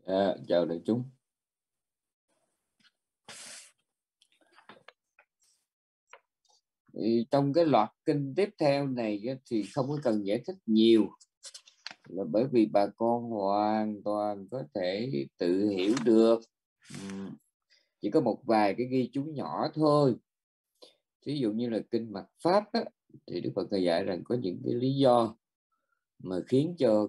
Chào đại chúng. Trong cái loạt kinh tiếp theo này thì không có cần giải thích nhiều, là bởi vì bà con hoàn toàn có thể tự hiểu được. Chỉ có một vài cái ghi chú nhỏ thôi. Ví dụ như là kinh Mạt Pháp á, thì Đức Phật dạy rằng có những cái lý do mà khiến cho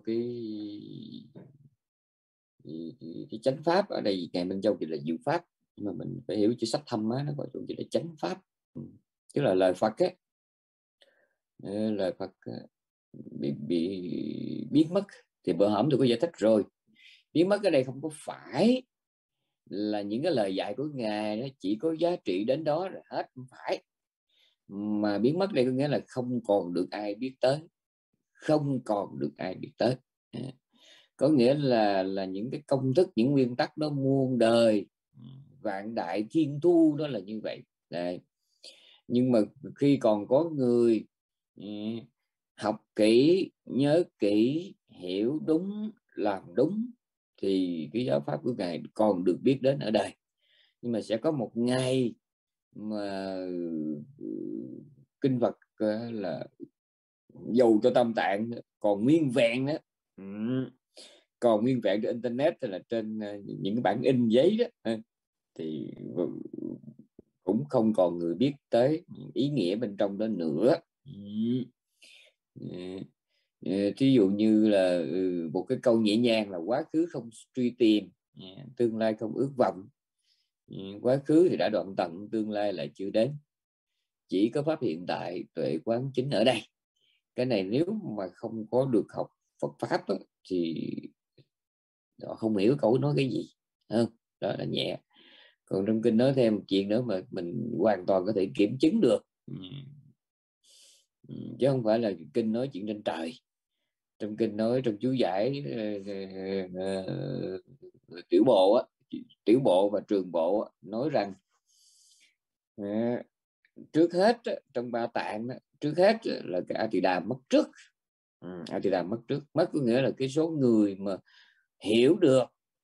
cái chánh pháp, ở đây Ngài Minh Châu thì là diệu pháp, nhưng mà mình phải hiểu chữ sách thâm á, nó gọi là chánh pháp, tức là lời Phật á. Lời Phật bị biến mất thì bữa hổm tôi có giải thích rồi. Biến mất ở đây không có phải là những cái lời dạy của Ngài nó chỉ có giá trị đến đó rồi hết, không phải. Mà biến mất đây có nghĩa là không còn được ai biết tới, không còn được ai biết tới. Có nghĩa là những cái công thức, những nguyên tắc đó muôn đời vạn đại thiên thu, đó là như vậy. Đấy. Nhưng mà khi còn có người học kỹ, nhớ kỹ, hiểu đúng, làm đúng, thì cái giáo pháp của Ngài còn được biết đến ở đời. Nhưng mà sẽ có một ngày mà kinh Phật là dầu cho Tam Tạng còn nguyên vẹn đó, còn nguyên vẹn trên internet hay là trên những cái bản in giấy đó, thì cũng không còn người biết tới ý nghĩa bên trong đó nữa. Thí dụ như là một cái câu nhẹ nhàng là quá khứ không truy tìm, tương lai không ước vọng. Quá khứ thì đã đoạn tận, tương lai lại chưa đến, chỉ có pháp hiện tại, tuệ quán chính ở đây. Cái này nếu mà không có được học Phật pháp đó, thì họ không hiểu câu nói cái gì. Đó là nhẹ. Còn trong kinh nói thêm một chuyện nữa mà mình hoàn toàn có thể kiểm chứng được, chứ không phải là kinh nói chuyện trên trời. Trong kinh nói, trong chú giải tiểu bộ á, tiểu bộ và trường bộ nói rằng trước hết trong ba tạng, trước hết là cái A Tỳ Đàm mất trước. A Tỳ Đàm mất trước. Mất có nghĩa là cái số người mà hiểu được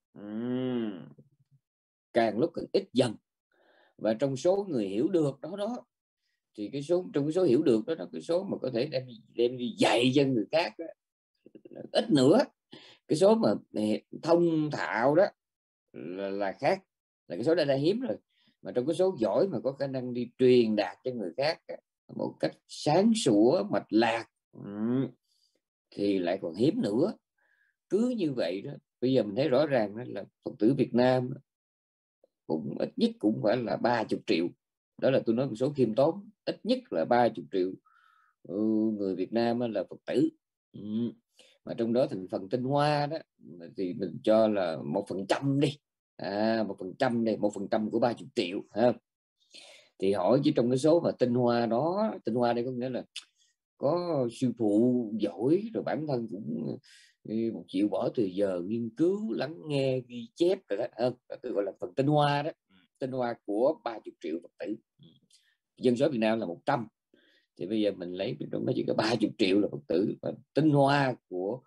càng lúc càng ít dần. Và trong số người hiểu được đó thì trong cái số hiểu được đó, cái số mà có thể đem đi dạy cho người khác đó, ít nữa. Cái số mà thông thạo đó là khác, là cái số đã hiếm rồi. Mà trong cái số giỏi mà có khả năng đi truyền đạt cho người khác một cách sáng sủa, mạch lạc, thì lại còn hiếm nữa. Cứ như vậy đó, bây giờ mình thấy rõ ràng đó là Phật tử Việt Nam cũng ít nhất cũng phải là 30 triệu. Đó là tôi nói một số khiêm tốn, ít nhất là 30 triệu người Việt Nam là Phật tử. Mà trong đó thành phần tinh hoa đó thì mình cho là 1% đi, 1% đây, 1% của 30 triệu ha. Thì hỏi chứ trong cái số mà tinh hoa đó, tinh hoa đây có nghĩa là có sư phụ giỏi rồi, bản thân cũng 1 triệu bỏ thời giờ nghiên cứu, lắng nghe, ghi chép rồi đó, tôi gọi là phần tinh hoa đó, tinh hoa của 30 triệu Phật tử. Dân số Việt Nam là 100, thì bây giờ mình lấy trong đó chỉ có 30 triệu là Phật tử, và tinh hoa của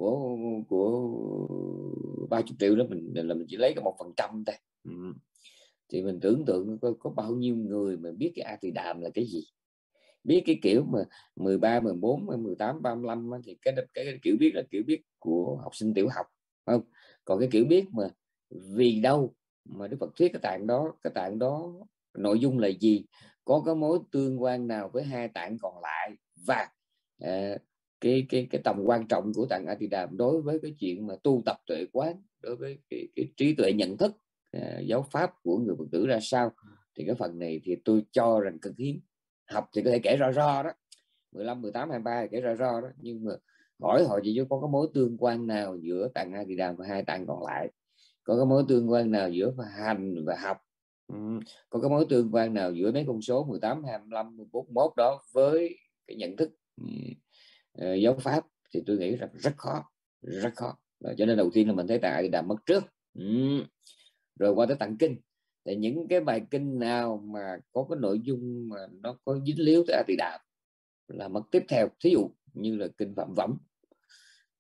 30 triệu đó mình chỉ lấy có 1% thôi. Thì mình tưởng tượng có bao nhiêu người mà biết cái A Tỳ Đàm là cái gì, biết cái kiểu mà 13, 14, 18, 35 thì cái kiểu biết là kiểu biết của học sinh tiểu học, không? Còn cái kiểu biết mà vì đâu mà Đức Phật thuyết cái tạng đó nội dung là gì, có cái mối tương quan nào với hai tạng còn lại, và cái tầm quan trọng của tạng A Tỳ Đàm đối với cái chuyện mà tu tập tuệ quán, đối với cái trí tuệ nhận thức giáo pháp của người Phật tử ra sao, thì cái phần này thì tôi cho rằng cực hiếm. Học thì có thể kể ro đó, 15, 18, 23 thì kể ro đó, nhưng mà hỏi họ chỉ có cái mối tương quan nào giữa tạng A Tỳ Đàm và hai tạng còn lại, có cái mối tương quan nào giữa hành và học, có cái mối tương quan nào giữa mấy con số 18, 25, 14, 11 đó với cái nhận thức giáo pháp, thì tôi nghĩ rằng rất khó, rất khó. Cho nên đầu tiên là mình thấy tạng A Tỳ Đàm mất trước, rồi qua tới tạng kinh. Thì những cái bài kinh nào mà có cái nội dung mà nó có dính líu tới A Tỳ Đàm là mất tiếp theo. Thí dụ như là kinh Phạm Võng,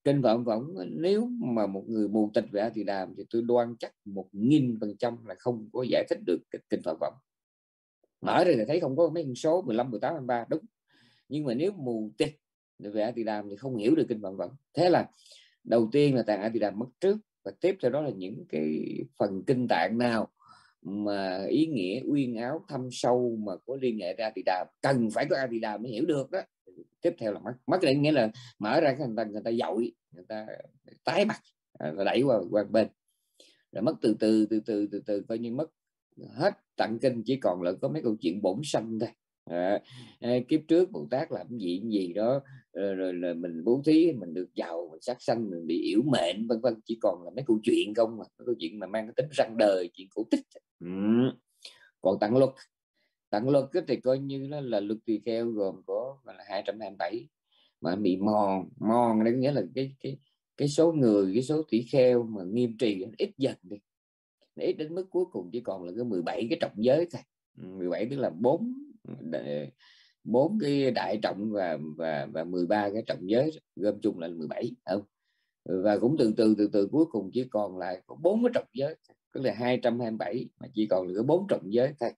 Kinh Phạm Võng nếu mà một người mù tịch về A Tỳ Đàm thì tôi đoan chắc 1000% là không có giải thích được Kinh Phạm Võng. Mở ra thì thấy không có mấy con số 15, 18, 23 đúng, nhưng mà nếu mù tịch về A Tỳ Đàm thì không hiểu được Kinh Phạm Võng. Thế là đầu tiên là tạng A Tỳ Đàm mất trước, và tiếp theo đó là những cái phần kinh tạng nào mà ý nghĩa uyên áo thâm sâu mà có liên hệ ra A Tỳ Đàm, cần phải có A Tỳ Đàm mới hiểu được đó, tiếp theo là mất cái nghĩa là mở ra người ta dội, người ta tái mặt, đẩy qua bên, rồi mất từ từ coi như mất hết tạng kinh, chỉ còn là có mấy câu chuyện bổn sanh thôi. Kiếp trước Bồ Tát làm gì đó, rồi là mình bố thí, mình được giàu, mình sát sanh, mình bị yểu mệnh, vân vân, chỉ còn là mấy câu chuyện không, mà mấy câu chuyện mà mang cái tính răng đời, chuyện cổ tích. Còn tạng luật thì coi như là luật tỳ kheo gồm có là 227, mà bị mòn đấy, nghĩa là cái số người, cái số tỷ kheo mà nghiêm trì ít dần đi, ít đến mức cuối cùng chỉ còn là cái 17 cái trọng giới thôi. 17 tức là 4 cái đại trọng và 13 cái trọng giới, gom chung là 17, không? Và cũng từ cuối cùng chỉ còn lại có 4 cái trọng giới, tức là 227 mà chỉ còn là có 4 trọng giới thôi.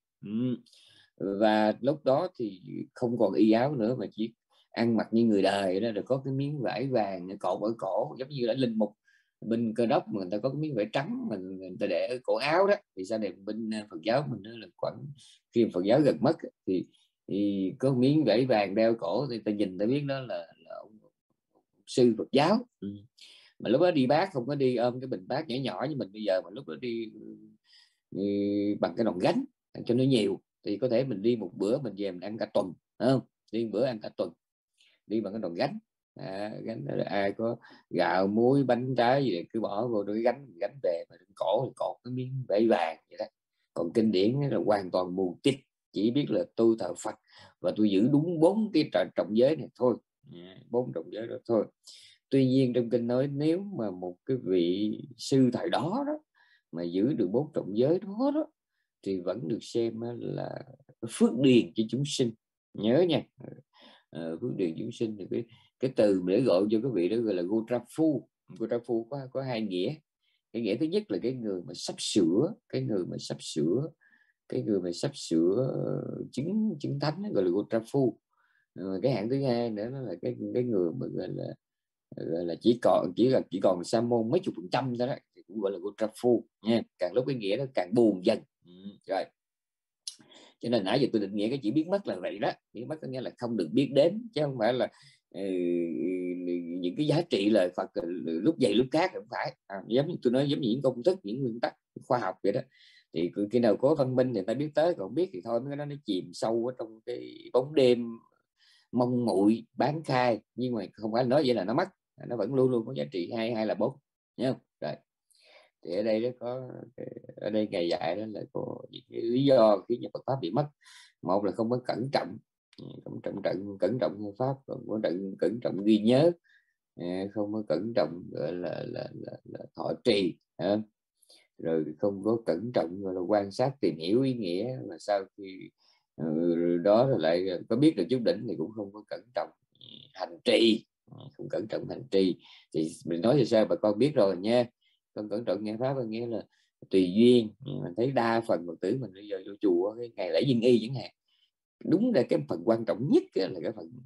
Và lúc đó thì không còn y áo nữa, mà chỉ ăn mặc như người đời đó, rồi có cái miếng vải vàng cột ở cổ, giống như là linh mục bên Cơ Đốc mà người ta có cái miếng vải trắng mà người ta để ở cổ áo đó. Thì sau này bên Phật giáo mình là khoảng khi Phật giáo gần mất thì có miếng vải vàng đeo cổ, thì ta nhìn ta biết đó là ông sư Phật giáo. Mà lúc đó đi bác không có đi ôm cái bình bát nhỏ nhỏ như mình bây giờ, mà lúc đó đi bằng cái đòn gánh cho nó nhiều, thì có thể mình đi một bữa mình về mình ăn cả tuần, không? Đi bữa ăn cả tuần, đi bằng cái đòn gánh. Gánh ai có gạo muối bánh trái gì cứ bỏ vô cái gánh về, mà cổ thì cột cái miếng vải vàng vậy đó. Còn kinh điển là hoàn toàn mù tịt, chỉ biết là tôi thờ Phật và tôi giữ đúng 4 cái trọng giới này thôi, 4 trọng giới đó thôi. Tuy nhiên trong kinh nói nếu mà một cái vị sư thời đó mà giữ được 4 trọng giới đó thì vẫn được xem là phước điền cho chúng sinh. Nhớ nha, phước điền chúng sinh thì cái từ để gọi cho cái vị đó gọi là Gotrafu. Gotrafu có hai nghĩa. Cái nghĩa thứ nhất là cái người mà sắp sửa, cái người mà sắp sửa chứng thánh gọi là Gotrafu. Cái hạng thứ hai nữa là cái người mà gọi là chỉ còn sa môn mấy chục % thôi đó, thì cũng gọi là Gotrafu nha. Càng lúc cái nghĩa nó càng buồn dần. Rồi, cho nên nãy giờ tôi định nghĩa cái chỉ biết mất là vậy đó. Biết mất có nghĩa là không được biết đến, chứ không phải là những cái giá trị lời Phật lúc vậy lúc khác, không phải. Giống như tôi nói, giống như những công thức, những nguyên tắc khoa học vậy đó. Thì khi nào có văn minh thì ta biết tới, còn không biết thì thôi, mấy cái đó nó chìm sâu ở trong cái bóng đêm mong muội bán khai. Nhưng mà không phải nói vậy là nó mất, nó vẫn luôn luôn có giá trị 2 hay là 4 nhá. Rồi thì ở đây nó có, ở đây ngài dạy đó là có những cái lý do khiến cho Phật pháp bị mất. Một là không có cẩn trọng nghe pháp, không có cẩn trọng ghi nhớ, không có cẩn trọng gọi là thọ trì, rồi không có cẩn trọng gọi là quan sát tìm hiểu ý nghĩa, mà sau khi đó rồi lại có biết được chút đỉnh thì cũng không có cẩn trọng hành trì, không cẩn trọng hành trì. Thì mình nói thì sao bà con biết rồi nha. Không cẩn trọng nghe pháp có nghĩa là tùy duyên. Mình thấy đa phần Phật tử mình bây giờ vô chùa cái ngày lễ Duyên Y chẳng hạn, đúng là cái phần quan trọng nhất là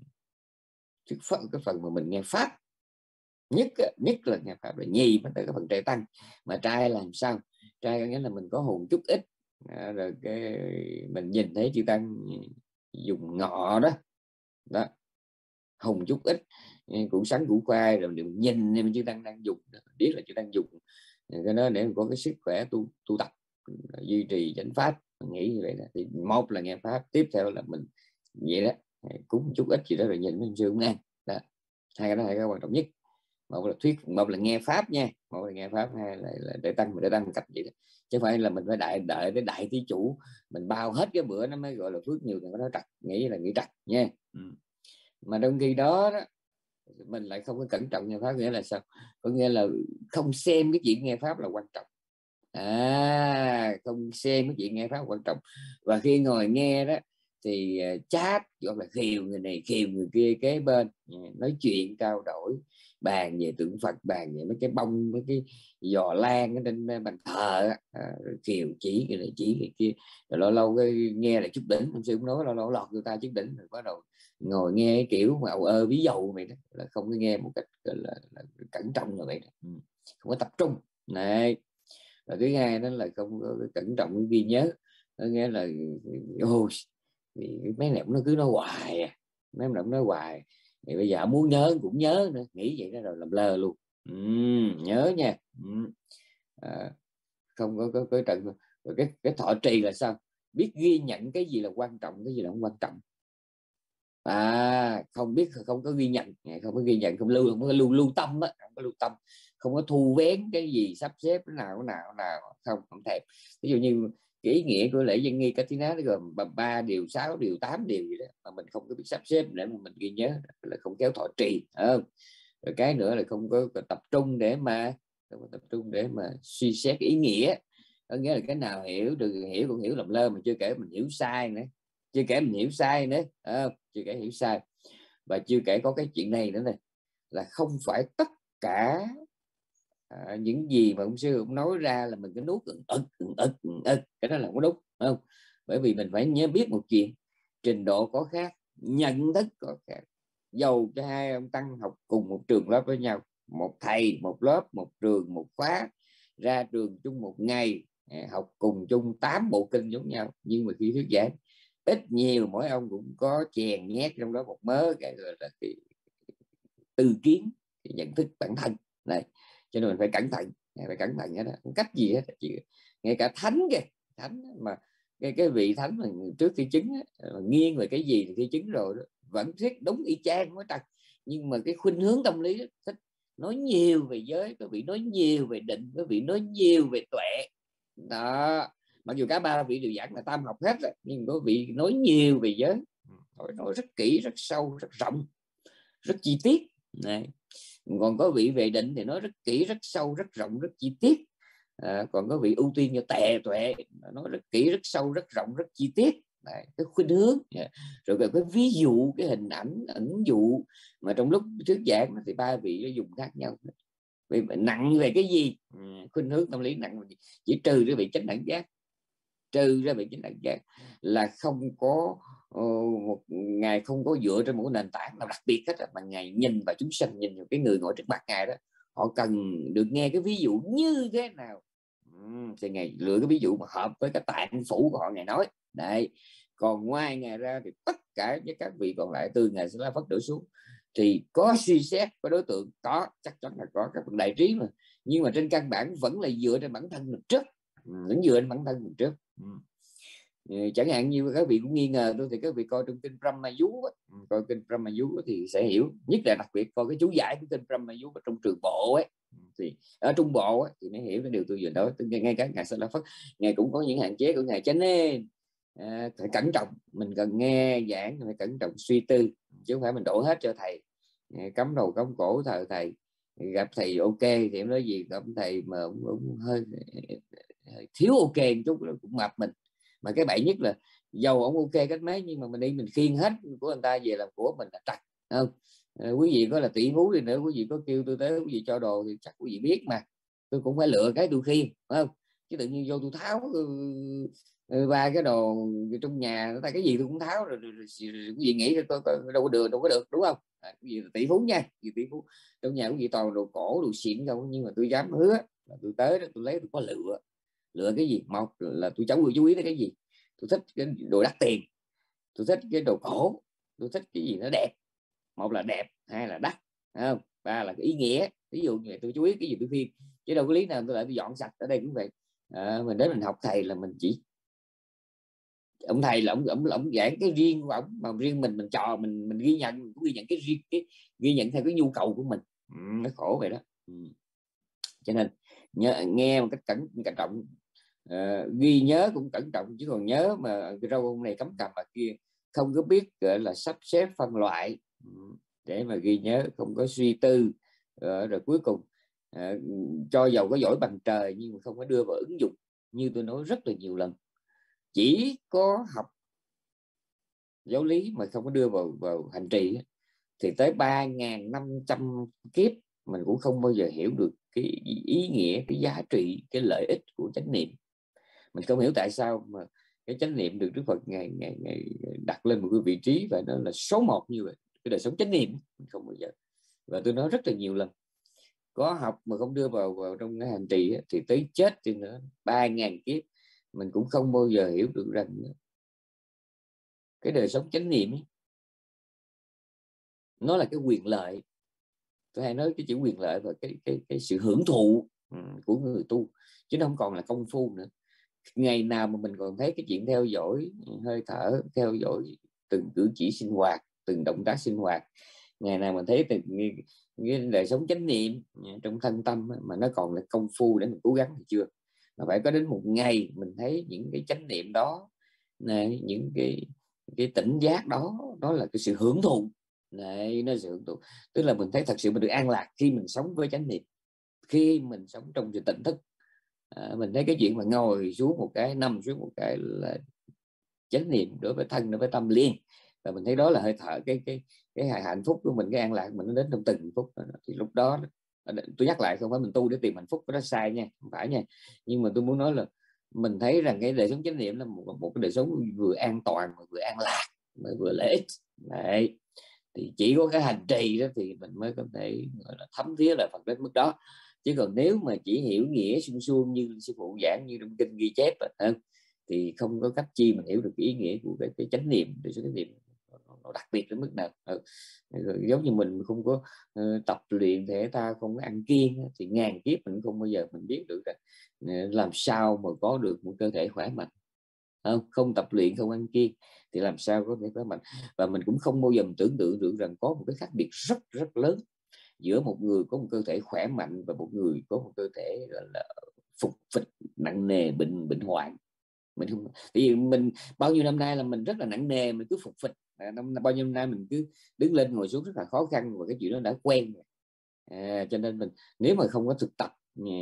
cái phần mà mình nghe pháp nhất là nghe pháp, là nhì mới tới cái phần trai tăng. Mà trai làm sao? Trai có nghĩa là mình có hồn chút ít, rồi cái mình nhìn thấy chư tăng dùng ngọ đó hùng chút ít, củ sắn củ khoai, rồi mình nhìn mình chư tăng đang dùng, biết là chư tăng dùng cái đó để có cái sức khỏe tu tập, duy trì chánh pháp. Mình nghĩ như vậy đó. Thì một là nghe pháp, tiếp theo là mình vậy đó, cúng chút ít gì đó rồi nhìn mình sư cũng ăn đó. Hai cái quan trọng nhất. Một là nghe pháp nha, một là nghe pháp, hai là để tăng cách vậy đó. Chứ phải là mình phải đợi tới đại thí chủ mình bao hết cái bữa nó mới gọi là phước nhiều, thì nó trật, nghĩ trật nha. Mà trong khi đó mình lại không có cẩn trọng nghe pháp. Nghĩa là sao? Có nghĩa là không xem cái chuyện nghe pháp là quan trọng, không xem cái chuyện nghe pháp quan trọng. Và khi ngồi nghe đó thì chat gọi là khiều người này khiều người kia kế bên, nói chuyện trao đổi, bàn về tượng Phật, bàn về mấy cái bông, mấy cái giò lan ở trên bàn thờ, khiều chỉ người này chỉ người kia, rồi lâu lâu cái nghe là chút đỉnh, ông sư cũng nói lâu lâu lọt người ta chút đỉnh, rồi bắt đầu ngồi nghe cái kiểu mà ví dụ vậy đó, là không có nghe một cách là cẩn trọng như vậy đó. Không có tập trung này. Và thứ hai đó là không có cẩn trọng ghi nhớ, nó nghĩa là ôi thì mấy này nó cứ nói hoài mấy này nói hoài, thì bây giờ muốn nhớ cũng nhớ nữa, nghĩ vậy đó rồi làm lơ luôn. Nhớ nha. Không có trận. Rồi cái thọ trì là sao? Biết ghi nhận cái gì là quan trọng, cái gì là không quan trọng. Không biết, không có ghi nhận, không có ghi nhận, không có lưu tâm á, không có lưu tâm, không có thu vén cái gì, sắp xếp cái nào không thèm. Ví dụ như cái ý nghĩa của lễ dân nghi Katina nó gồm 3 điều, 6 điều, 8 điều gì đó mà mình không có biết sắp xếp để mà mình ghi nhớ, là không kéo thọ trì. Rồi cái nữa là không có tập trung để mà suy xét ý nghĩa. Có nghĩa là cái nào hiểu được hiểu, còn hiểu làm lơ, mà chưa kể mình hiểu sai nữa, chưa kể hiểu sai. Và chưa kể có cái chuyện này nữa này, là không phải tất cả những gì mà ông sư ông nói ra là mình cứ nuốt cái đó là không đúng, không? Bởi vì mình phải nhớ biết một chuyện, trình độ có khác, nhận thức có khác. Dầu cho hai ông tăng học cùng một trường lớp với nhau, một thầy một lớp, một trường một khóa, ra trường chung một ngày, học cùng chung 8 bộ kinh giống nhau, nhưng mà khi thuyết giảng ít nhiều mỗi ông cũng có chèn nhét trong đó một mớ cái gọi là cái tư kiến, cái nhận thức bản thân này. Cho nên mình phải cẩn thận, hết đó. Không cách gì hết. Ngay cả thánh mà cái vị thánh mà trước khi chứng nghiêng về cái gì thì khi chứng rồi đó, vẫn thuyết đúng y chang quá trật. Nhưng mà cái khuynh hướng tâm lý đó, thích nói nhiều về giới, có vị nói nhiều về định, có vị nói nhiều về tuệ đó. Mặc dù cả ba vị đều giảng là tam học hết rồi, nhưng có vị nói nhiều về giới, nói rất kỹ, rất sâu, rất rộng, rất chi tiết này. Còn có vị về định thì nói rất kỹ, rất sâu, rất rộng, rất chi tiết. Còn có vị ưu tiên cho tuệ, nói rất kỹ, rất sâu, rất rộng, rất chi tiết. Đấy, cái khuynh hướng. Rồi cái ví dụ, cái hình ảnh ẩn dụ mà trong lúc thuyết giảng thì ba vị nó dùng khác nhau. Vì nặng về cái gì? Khuynh hướng tâm lý nặng về gì? Chỉ trừ cái vị chánh đẳng giác, là không có một ngài không có dựa trên một nền tảng nào đặc biệt hết, mà ngài nhìn vào chúng sanh, nhìn vào cái người ngồi trước mặt ngài đó, họ cần được nghe cái ví dụ như thế nào, thì ngài lựa cái ví dụ mà hợp với cái tạng phủ của họ, ngài nói đấy. Còn ngoài ngài ra thì tất cả với các vị còn lại từ ngài sẽ la Phất đổ xuống thì có suy xét, có đối tượng, có chắc chắn là có các bậc đại trí mà. Nhưng mà trên căn bản vẫn là dựa trên bản thân mình trước, Chẳng hạn như các vị cũng nghi ngờ tôi, thì các vị coi trong kinh Brahma Yu, coi kinh Brahma Yu thì sẽ hiểu, nhất là đặc biệt coi cái chú giải của kinh Brahma Yu trong trường bộ ấy, thì ở trung bộ ấy, thì mới hiểu cái điều tôi vừa nói. Ngay cả ngài Sa La Phất, ngài cũng có những hạn chế của ngài, cho nên phải cẩn trọng. Mình cần nghe giảng phải cẩn trọng suy tư, chứ không phải mình đổ hết cho thầy, cắm đầu cắm cổ thờ thầy. Gặp thầy ok thì em nói gì, gặp thầy mà ông hơi thiếu ok một chút cũng mập mình. Mà cái bậy nhất là dầu ông ok cách mấy, nhưng mà mình đi mình khiêng hết của người ta về làm của mình là trật, không? Quý vị có là tỷ phú đi nữa, quý vị có kêu tôi tới, quý vị cho đồ thì chắc quý vị biết mà, tôi cũng phải lựa cái tôi khiêng, phải không? Chứ tự nhiên vô tôi tháo ba cái đồ trong nhà người ta, cái gì tôi cũng tháo rồi quý vị nghĩ tôi đâu có được, đúng không? Quý vị là tỷ phú nha, tỷ phú trong nhà quý vị toàn đồ cổ, đồ xịn không, nhưng mà tôi dám hứa là tôi tới đó tôi lấy, tôi có lựa cái gì. Một là tôi cháu chú ý tới cái gì, tôi thích cái đồ đắt tiền, tôi thích cái đồ cổ, tôi thích cái gì nó đẹp. Một là đẹp, hai là đắt, không? Ba là cái ý nghĩa. Ví dụ như tôi chú ý cái gì tôi khuyên, chứ đâu có lý nào tôi lại tôi dọn sạch. Ở đây cũng vậy. Mình đến mình học thầy là mình chỉ ông thầy là ông giảng cái riêng của ông, mà riêng mình trò mình ghi nhận, mình cũng ghi nhận cái riêng, cái ghi nhận theo cái nhu cầu của mình. Nó khổ vậy đó. Cho nên nghe một cách cẩn trọng, ghi nhớ cũng cẩn trọng, chứ còn nhớ mà cái rau ông này cấm cầm mà kia, không có biết gọi là sắp xếp phân loại để mà ghi nhớ, không có suy tư, rồi cuối cùng cho dầu có giỏi bằng trời nhưng mà không có đưa vào ứng dụng. Như tôi nói rất là nhiều lần, chỉ có học giáo lý mà không có đưa vào hành trì thì tới 3.500 kiếp mình cũng không bao giờ hiểu được cái ý nghĩa, cái giá trị, cái lợi ích của chánh niệm. Mình không hiểu tại sao mà cái chánh niệm được Đức Phật ngày đặt lên một cái vị trí và nó là số 1 như vậy. Cái đời sống chánh niệm mình không bao giờ, và tôi nói rất là nhiều lần, có học mà không đưa vào trong cái hành trì thì tới chết thì nữa 3.000 kiếp mình cũng không bao giờ hiểu được rằng cái đời sống chánh niệm nó là cái quyền lợi. Tôi hay nói cái chữ quyền lợi và cái sự hưởng thụ của người tu, chứ nó không còn là công phu nữa. Ngày nào mà mình còn thấy cái chuyện theo dõi hơi thở, theo dõi từng cử chỉ sinh hoạt, từng động tác sinh hoạt, ngày nào mình thấy từng cái đời sống chánh niệm trong thân tâm mà nó còn là công phu để mình cố gắng thì chưa. Mà phải có đến một ngày mình thấy những cái chánh niệm đó này, những cái tỉnh giác đó, đó là cái sự hưởng thụ này, nó sự hưởng thụ. Tức là mình thấy thật sự mình được an lạc khi mình sống với chánh niệm, khi mình sống trong sự tỉnh thức. Mình thấy cái chuyện mà ngồi xuống một cái, nằm xuống một cái là chánh niệm đối với thân, đối với tâm liền, và mình thấy đó là hơi thở, cái hạnh phúc của mình, cái an lạc mình nó đến trong từng phút. Thì lúc đó tôi nhắc lại, không phải mình tu để tìm hạnh phúc, đó sai nha, không phải nha. Nhưng mà tôi muốn nói là mình thấy rằng cái đời sống chánh niệm là một cái đời sống vừa an toàn, vừa an lạc, vừa lợi ích. Đấy. Thì chỉ có cái hành trì đó thì mình mới có thể gọi là thấm thía là Phật đến mức đó. Chứ còn nếu mà chỉ hiểu nghĩa suông suông như sư phụ giảng, như trong kinh ghi chép thì không có cách chi mình hiểu được ý nghĩa của cái chánh niệm. Để chánh niệm nó đặc biệt đến mức nào. Giống như mình không có tập luyện thể thao, không có ăn kiêng thì ngàn kiếp mình không bao giờ mình biết được làm sao mà có được một cơ thể khỏe mạnh. Không tập luyện, không ăn kiêng thì làm sao có thể khỏe mạnh. Và mình cũng không bao giờ mình tưởng tượng được rằng có một cái khác biệt rất rất lớn giữa một người có một cơ thể khỏe mạnh và một người có một cơ thể gọi là phục phịch, nặng nề, bệnh hoạn. Mình không, vì mình bao nhiêu năm nay là mình rất là nặng nề, mình cứ phục phịch. Bao nhiêu năm nay mình cứ đứng lên ngồi xuống rất là khó khăn, và cái chuyện đó đã quen rồi. Cho nên mình nếu mà không có thực tập,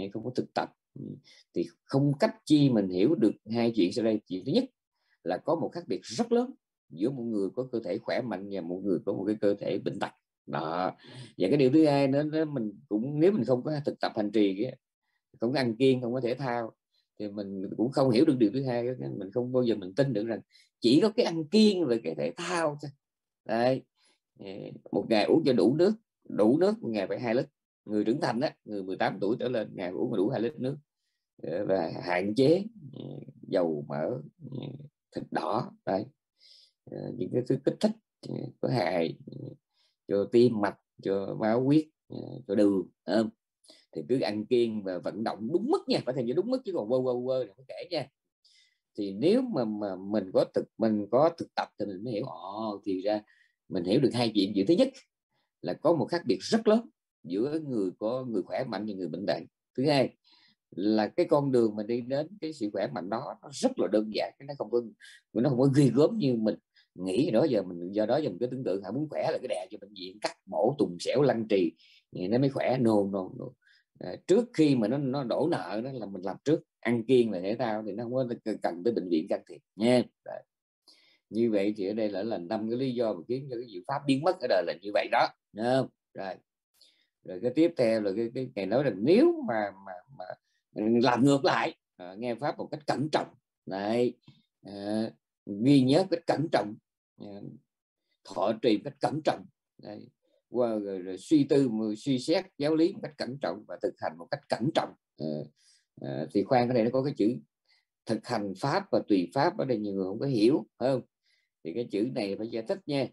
thì không cách chi mình hiểu được hai chuyện sau đây. Chuyện thứ nhất là có một khác biệt rất lớn giữa một người có cơ thể khỏe mạnh và một người có một cái cơ thể bệnh tật đó. Và cái điều thứ hai nữa, mình cũng nếu mình không có thực tập hành trì, không có ăn kiêng, không có thể thao, thì mình cũng không hiểu được điều thứ hai. Mình không bao giờ mình tin được rằng chỉ có cái ăn kiêng về cái thể thao thôi. Đấy. Một ngày uống cho đủ nước một ngày phải 2 lít. Người trưởng thành á, người 18 tuổi trở lên, ngày uống đủ 2 lít nước. Và hạn chế dầu mỡ, thịt đỏ. Đấy. Những cái thứ kích thích có hại cho tim mạch, cho máu huyết, cho đường. Thì cứ ăn kiêng và vận động đúng mức nha, phải thành đúng mức, chứ còn quơ đừng có kể nha. Thì nếu mà mình có thực tập thì mình mới hiểu thì ra mình hiểu được hai chuyện. Chuyện thứ nhất là có một khác biệt rất lớn giữa người khỏe mạnh và người bệnh tật. Thứ hai là cái con đường mà đi đến cái sự khỏe mạnh đó nó rất là đơn giản, nó không có ghê gớm như mình nghĩ. Do đó giờ mình cứ tưởng tượng muốn khỏe là cái đè cho bệnh viện cắt mổ tùng xẻo lăng trì thì nó mới khỏe. No. Trước khi mà nó đổ nợ đó là mình làm trước, ăn kiêng là thể thao thì nó không có cần tới bệnh viện can thiệp nha. Đấy. Như vậy thì ở đây là 5 cái lý do mà khiến cho cái diệu pháp biến mất ở đời là như vậy đó. Rồi cái tiếp theo là cái ngày nói là nếu mà làm ngược lại, nghe pháp một cách cẩn trọng này, ghi nhớ cách cẩn trọng, thọ trì một cách cẩn trọng này, rồi suy xét giáo lý một cách cẩn trọng và thực hành một cách cẩn trọng. Thì khoan, cái này nó có cái chữ thực hành pháp và tùy pháp, ở đây nhiều người không có hiểu, không? Thì cái chữ này phải giải thích nha.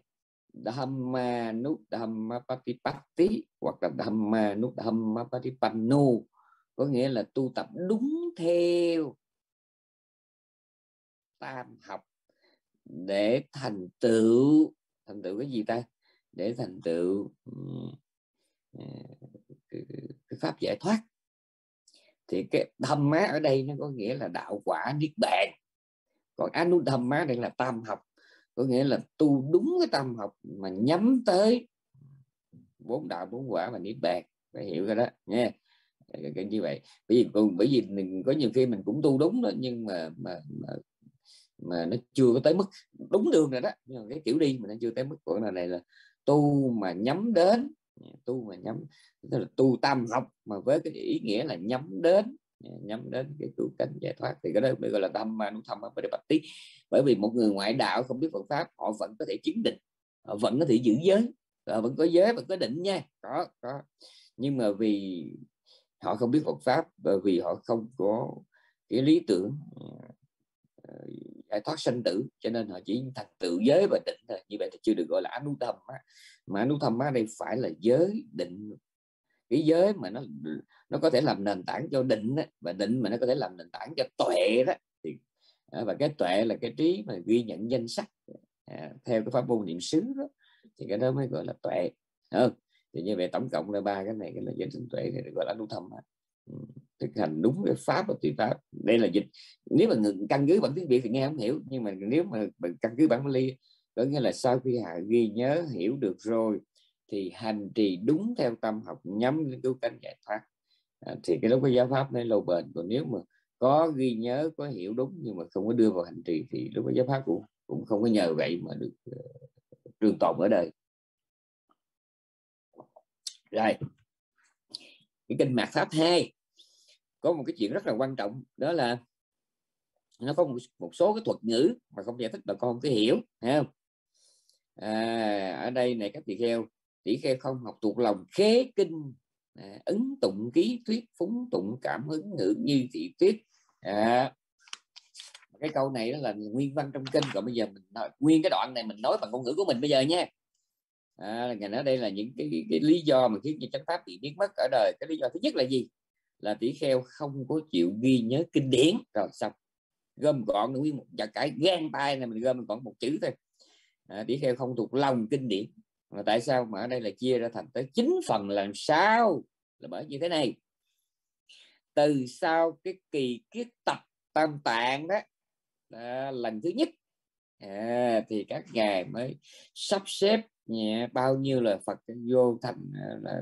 Dhammanuddhammapatipatti hoặc là Dhammanuddhammapatipanno có nghĩa là tu tập đúng theo tam học để thành tựu cái gì ta? Để thành tựu cái pháp giải thoát. Thì cái Dhamma ở đây nó có nghĩa là đạo quả niết bàn, còn Anuddhamma đây là tam học, có nghĩa là tu đúng cái tam học mà nhắm tới 4 đạo 4 quả và niết bàn. Phải hiểu cái đó nha. Như vậy, bởi vì có nhiều khi mình cũng tu đúng đó, nhưng mà mà nó chưa có tới mức đúng đường rồi đó, nhưng mà cái kiểu đi mà nó chưa tới mức. Của này là tu mà nhắm đến, tu mà nhắm, tức là tu tam học mà với cái ý nghĩa là nhắm đến cái cứu cánh giải thoát, thì cái đó mới gọi là tâm mà tham tí. Bởi vì một người ngoại đạo không biết Phật pháp, họ vẫn có thể chứng định, họ vẫn có thể giữ giới, họ vẫn có giới, vẫn có định nha, có. Nhưng mà vì họ không biết Phật pháp, bởi vì họ không có cái lý tưởng giải thoát sanh tử, cho nên họ chỉ thành tựu giới và định thôi. Như vậy thì chưa được gọi là Anuttamma. Mà Anuttamma đây phải là giới định, cái giới mà nó có thể làm nền tảng cho định đó, và định mà nó có thể làm nền tảng cho tuệ đó. Thì và cái tuệ là cái trí mà ghi nhận danh sắc theo cái pháp môn niệm xứ đó, thì cái đó mới gọi là tuệ. Thì như vậy tổng cộng là ba cái này, cái là danh sinh tuệ, này được gọi là Anuttamma. Thực hành đúng cái pháp và tùy pháp. Đây là dịch, nếu mà căn cứ bản tiếng Việt thì nghe không hiểu, nhưng mà nếu mà căn cứ bản Pali có nghĩa là sau khi ghi nhớ hiểu được rồi thì hành trì đúng theo tâm học nhắm đến cứu cánh giải thoát, thì cái lúc cái giáo pháp nó lâu bền. Còn nếu mà có ghi nhớ, có hiểu đúng nhưng mà không có đưa vào hành trì thì lúc cái giáo pháp cũng không có nhờ vậy mà được trường tồn ở đời. Rồi cái kinh Mạt Pháp 2 có một cái chuyện rất là quan trọng, đó là nó có một số cái thuật ngữ mà không giải thích bà con không có hiểu, thấy không? Ở đây này các tỷ kheo không học thuộc lòng khế kinh, ứng tụng ký thuyết, phúng tụng cảm hứng ngữ như thị thuyết. Cái câu này đó là nguyên văn trong kinh, còn bây giờ mình nói, nguyên cái đoạn này mình nói bằng ngôn ngữ của mình bây giờ nha. Ngày nói đây là những cái lý do mà khiến cho chánh pháp bị biến mất ở đời. Cái lý do thứ nhất là gì? Là tỷ kheo không có chịu ghi nhớ kinh điển. Rồi xong, gom gọn nguyên một cái gan tay này mình gom còn một chữ thôi. Tỷ kheo không thuộc lòng kinh điển. Mà tại sao mà ở đây là chia ra thành tới 9 phần làm sao? Là bởi như thế này. Từ sau cái kỳ kiết tập Tam Tạng đó, lần thứ nhất, thì các ngài mới sắp xếp bao nhiêu là Phật vô thành là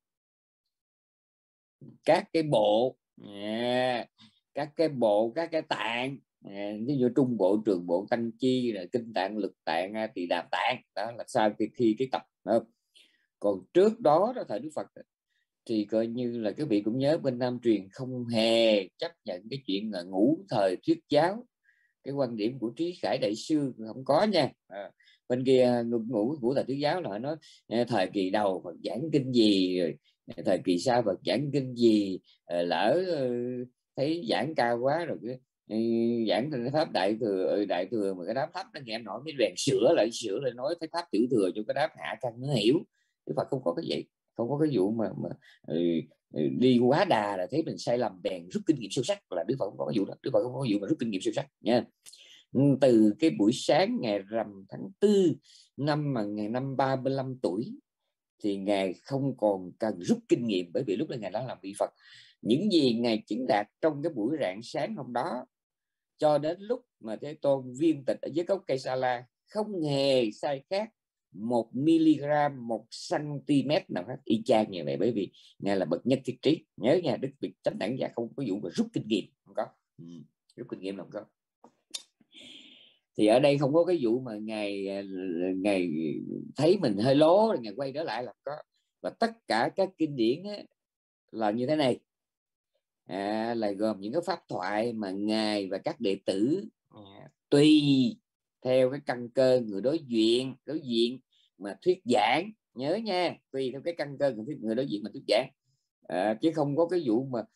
các cái bộ, các cái tạng, ví dụ trung bộ, trường bộ, tăng chi, là kinh tạng, lực tạng, tỳ đàm tạng. Đó là sau khi cái tập đó. Còn trước đó thời Đức Phật thì coi như là cái vị cũng nhớ, bên Nam truyền không hề chấp nhận cái chuyện là ngũ thời thuyết giáo. Cái quan điểm của Trí Khải đại sư không có nha. Bên kia ngũ thời thuyết giáo là họ nói thời kỳ đầu Phật giảng kinh gì, rồi thời kỳ sau Phật giảng kinh gì, lỡ thấy giảng cao quá rồi giảng thành pháp đại thừa mà cái đám thấp nó nghe nói mới bèn sửa lại nói cái tháp tiểu thừa cho cái đám hạ căn nó hiểu. Đức Phật không có cái vậy, không có cái vụ mà đi quá đà là thấy mình sai lầm bèn rút kinh nghiệm sâu sắc, là Đức Phật không có cái vụ đó. Đức Phật không có vụ mà rút kinh nghiệm sâu sắc nha. Từ cái buổi sáng ngày rằm tháng 4 năm 35 tuổi thì ngài không còn cần rút kinh nghiệm, bởi vì lúc đó ngài đã làm vị Phật. Những gì ngài chứng đạt trong cái buổi rạng sáng hôm đó cho đến lúc mà Thế Tôn viên tịch ở dưới gốc cây Sa La không hề sai khác 1 mg 1 cm nào khác, y chang như vậy. Bởi vì ngài là bậc nhất thiết trí. Nhớ nha, Đức Việt Chánh Đẳng Giác không có vụ mà rút kinh nghiệm, không có. Rút kinh nghiệm không có. Thì ở đây không có cái vụ mà ngài thấy mình hơi lố rồi ngài quay trở lại là có. Và tất cả các kinh điển là như thế này, là gồm những cái pháp thoại mà ngài và các đệ tử tùy theo cái căn cơ người đối diện mà thuyết giảng. Nhớ nha, tùy theo cái căn cơ người đối diện mà thuyết giảng, chứ không có cái vụ mà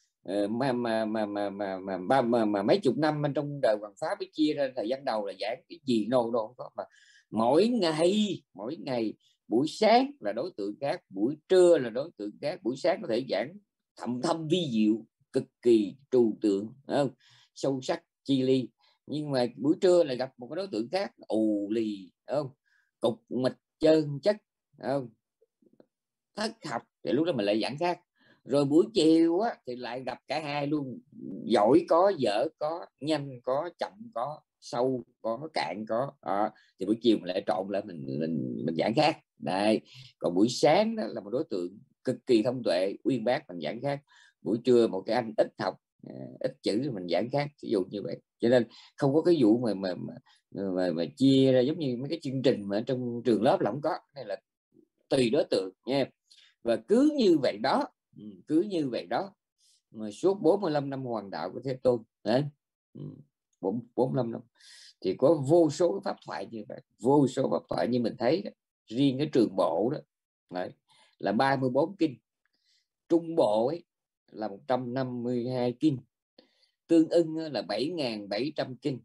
mấy chục năm bên trong đời Hoàng Pháp mới chia ra thời gian đầu là giảng cái gì đâu không có. Mà mỗi ngày buổi sáng là đối tượng khác, buổi trưa là đối tượng khác. Buổi sáng có thể giảng thâm vi diệu, cực kỳ trừu tượng, không? Sâu sắc chi ly. Nhưng mà buổi trưa lại gặp một cái đối tượng khác, ù lì, không? Cục mịch trơn chất, không? Thất học, thì lúc đó mình lại giảng khác. Rồi buổi chiều á, thì lại gặp cả hai luôn, giỏi có, dở có, nhanh có, chậm có, sâu có, cạn có. Thì buổi chiều mình lại trộn lại, mình giảng khác. Đây. Còn buổi sáng đó là một đối tượng cực kỳ thông tuệ, uyên bác, mình giảng khác. Buổi trưa một cái anh ít học, ít chữ thì mình giảng khác, ví dụ như vậy. Cho nên không có cái vụ mà chia ra giống như mấy cái chương trình mà trong trường lớp là không có, này là tùy đối tượng nha. Và cứ như vậy đó, cứ như vậy đó mà suốt 45 năm hoàng đạo của Thế Tôn đấy, 45 năm thì có vô số pháp thoại như vậy, vô số pháp thoại như mình thấy đó. Riêng cái trường bộ đó đấy, là 34 kinh, trung bộ ấy là 152 kinh, tương ưng là 7.700 kinh,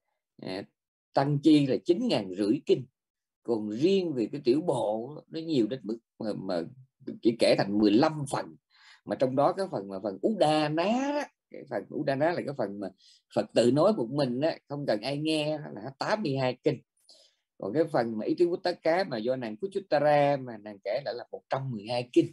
tăng chi là 9.500 kinh. Còn riêng về cái tiểu bộ nó nhiều đến mức mà chỉ kể thành 15 phần, mà trong đó cái phần mà phần Udana, cái phần Udana là cái phần mà Phật tự nói một mình đó, không cần ai nghe, là 82 kinh. Còn cái phần mà ý tứ Tất Cá mà do nàng Kuchuttara mà nàng kể lại là 112 kinh.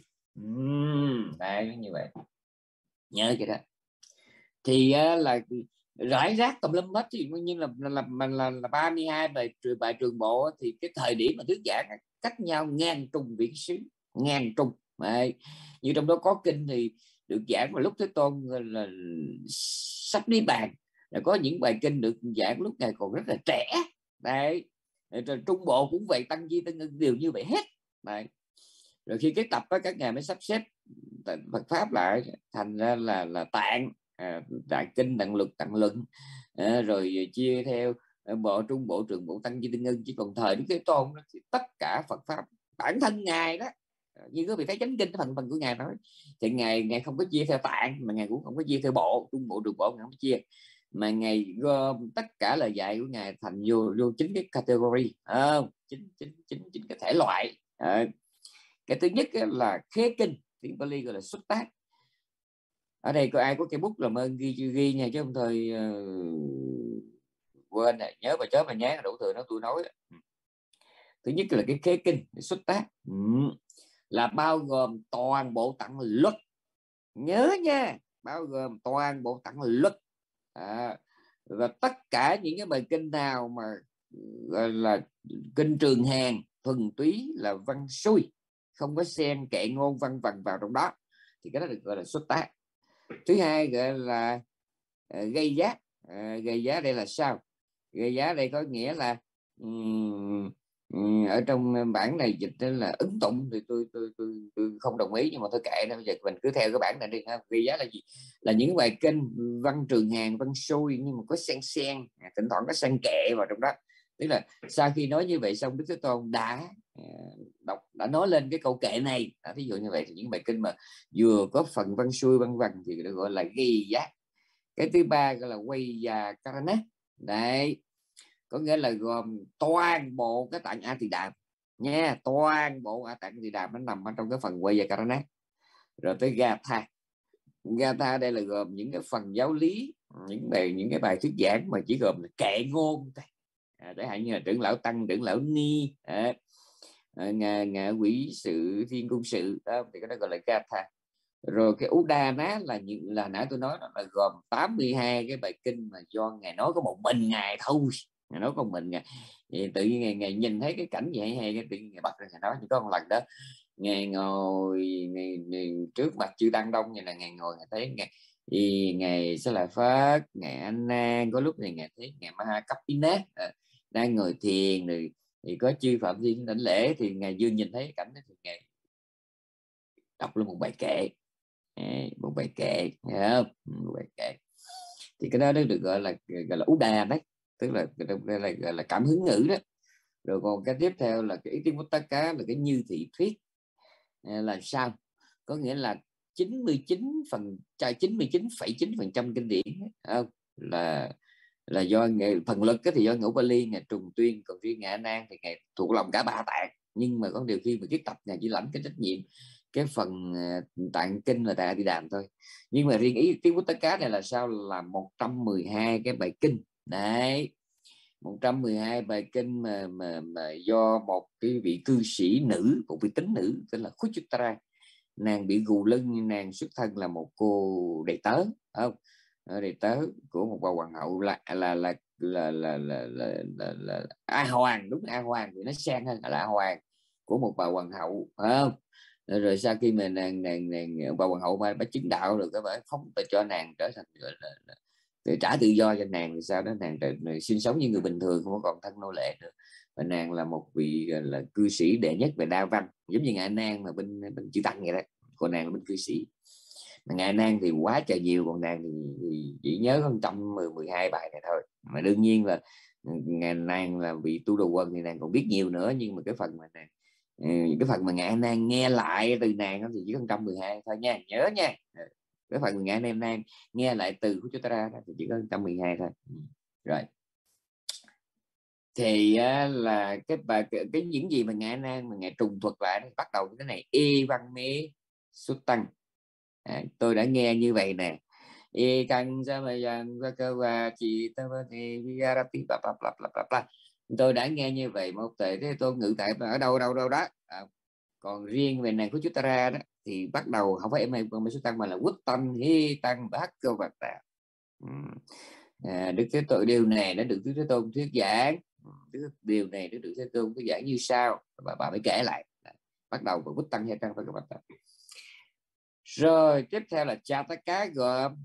Đấy, như vậy nhớ cái đó thì là rải rác tùm lum hết, thì như là 32 bài trường bộ, thì cái thời điểm mà thuyết giảng cách nhau ngàn trùng viễn xứ, ngàn trùng. Đấy. Như trong đó có kinh thì được giảng vào lúc Thế Tôn là sắp đi bàn, là có những bài kinh được giảng lúc ngài còn rất là trẻ. Đấy. Rồi trung bộ cũng vậy, tăng chi tăng ưng đều như vậy hết. Đấy. Rồi khi cái tập đó các ngài mới sắp xếp Phật pháp lại thành ra là tạng, tạng kinh, tạng luật, tạng luận, rồi chia theo bộ, trung bộ, trường bộ, tăng chi tương ưng. Chỉ còn thời Đức Thế Tôn đó, thì tất cả Phật pháp bản thân ngài đó, như có vị thấy chánh kinh phần của ngài nói, thì ngài không có chia theo tạng, mà ngài cũng không có chia theo bộ, trung bộ, trường bộ, ngài không có chia, mà ngài gom tất cả lời dạy của ngài thành vô chính cái category, chính cái thể loại. Cái thứ nhất là khế kinh, tiếng Pali gọi là xuất tác. Ở đây có ai có cây bút làm ơn ghi nha, chứ không thôi quên này, nhớ mà chớ mà nhán đủ thừa nó tôi nói. Thứ nhất là cái khế kinh xuất tác, là bao gồm toàn bộ tạng luật, nhớ nha, bao gồm toàn bộ tạng luật, và tất cả những cái bài kinh nào mà gọi là kinh Trường Hàn thuần túy là văn xuôi, không có xen kệ ngôn văn vần vào trong đó, thì cái đó được gọi là xuất tác. Thứ hai gọi là gây giá. Gây giá đây là sao? Gây giá đây có nghĩa là ở trong bản này dịch là ứng tụng, thì tôi không đồng ý, nhưng mà tôi kệ nó, bây giờ mình cứ theo cái bản này đi. Gây giá là gì? Là những bài kinh văn Trường Hàn, văn xuôi, nhưng mà có xen thỉnh thoảng có xen kệ vào trong đó. Tức là sau khi nói như vậy xong, Đức Thế Tôn đã nói lên cái câu kệ này. Thí dụ như vậy thì những bài kinh mà vừa có phần văn xuôi, văn vần thì được gọi là ghi giá. Cái thứ ba gọi là quay và karana. Đấy, có nghĩa là gồm toàn bộ cái tạng A Tỳ Đàm nha, toàn bộ A Tạng Tỳ Đàm nó nằm ở trong cái phần quay và karana. Rồi tới Gatha. Gatha đây là gồm những cái phần giáo lý, những cái bài thuyết giảng mà chỉ gồm là kệ ngôn thôi. Để hạn như là trưởng lão Tăng, trưởng lão Ni, ngạ quỷ sự, thiên cung sự đó, thì cái đó gọi là Gatha. Rồi cái Udana là nãy tôi nói, là gồm 82 cái bài kinh mà do ngài nói có một mình ngài thôi, ngài nói có mình ngài. Thì tự nhiên ngài nhìn thấy cái cảnh vậy hay cái tự nhiên ngài bật ra ngài nói. Chỉ có một lần đó ngài ngồi ngày trước mặt chư Tăng Đông, như là ngài ngồi, ngài thấy ngài sẽ là Phật, ngài An Nan, có lúc này ngài thấy ngài Mahakapina đang ngồi thiền, rồi thì có chư Phạm Thiên đảnh lễ, thì ngài dương nhìn thấy cái cảnh đó thì ngài đọc lên một bài kệ, một bài kệ, một bài kệ. Thì cái đó được gọi là Uda đấy, tức là gọi là cảm hứng ngữ đó. Rồi còn cái tiếp theo là cái ý kiến của tất cả là cái như thị thuyết. Là sao? Có nghĩa là 99,9% kinh điển là do phần lực thì do Ngũ Pali ngày trùng tuyên, còn riêng ngài Nan thì ngài thuộc lòng cả ba tạng. Nhưng mà có điều khi mà viết tập ngài chỉ lãnh cái trách nhiệm cái phần tạng kinh là Tạng Tỳ Đàm thôi. Nhưng mà riêng ý tiếng của Tất Cá này là sao? Là 112 cái bài kinh đấy, 112 bài kinh mà do một cái vị cư sĩ nữ, một vị tín nữ tên là Kuchuttara. Nàng bị gù lưng, nàng xuất thân là một cô đầy tớ, không? Đầy tớ của một bà hoàng hậu là A Hoàng, đúng A Hoàng thì nó sang hơn là A Hoàng của một bà hoàng hậu, không? Rồi sau khi mà nàng bà hoàng hậu mà bà chứng đạo rồi, các bạn phóng cho nàng trở thành gọi là để trả tự do cho nàng, sau đó nàng sinh sống như người bình thường, không còn thân nô lệ nữa. Và nàng là một vị là cư sĩ đệ nhất về đa văn, giống như ngài Nang mà bên chữ Tăng vậy đó, còn nàng là bên cư sĩ. Mà ngài Nang thì quá trời nhiều, còn nàng thì chỉ nhớ có 112 bài này thôi. Mà đương nhiên là ngài Nang là vị tu đồ quân thì nàng còn biết nhiều nữa, nhưng mà cái phần mà nàng cái phần mà ngài Nang nghe lại từ nàng thì chỉ có 112 thôi nha, nhớ nha. Cái phần mà ngài Nang nghe lại từ của Chutara thì chỉ có 112 thôi. Rồi thì là cái những gì mà ngài Nang mà ngài trùng thuật lại bắt đầu với cái này: y văn mê xuất tăng. Tôi đã nghe như vậy nè: y căn sa ma yan va cơ va chi ta va thì virati bla bla bla bla bla. Tôi đã nghe như vậy một tệ thế tôi ngự tại ở đâu đâu đâu đó. Còn riêng về nàng của Chutara đó thì bắt đầu không phải em này còn mới xuất tăng, mà là quốc tăng hi tăng bát cơ vật tạ. Đức Thế Tôn điều này đã được Đức Thế Tôn thuyết giảng. Điều này đã được Thế Tôn thuyết giảng như sau, và bà mới kể lại. Bắt đầu với quốc tăng hi tăng bát cơ vật tạ. Rồi tiếp theo là Jataka gồm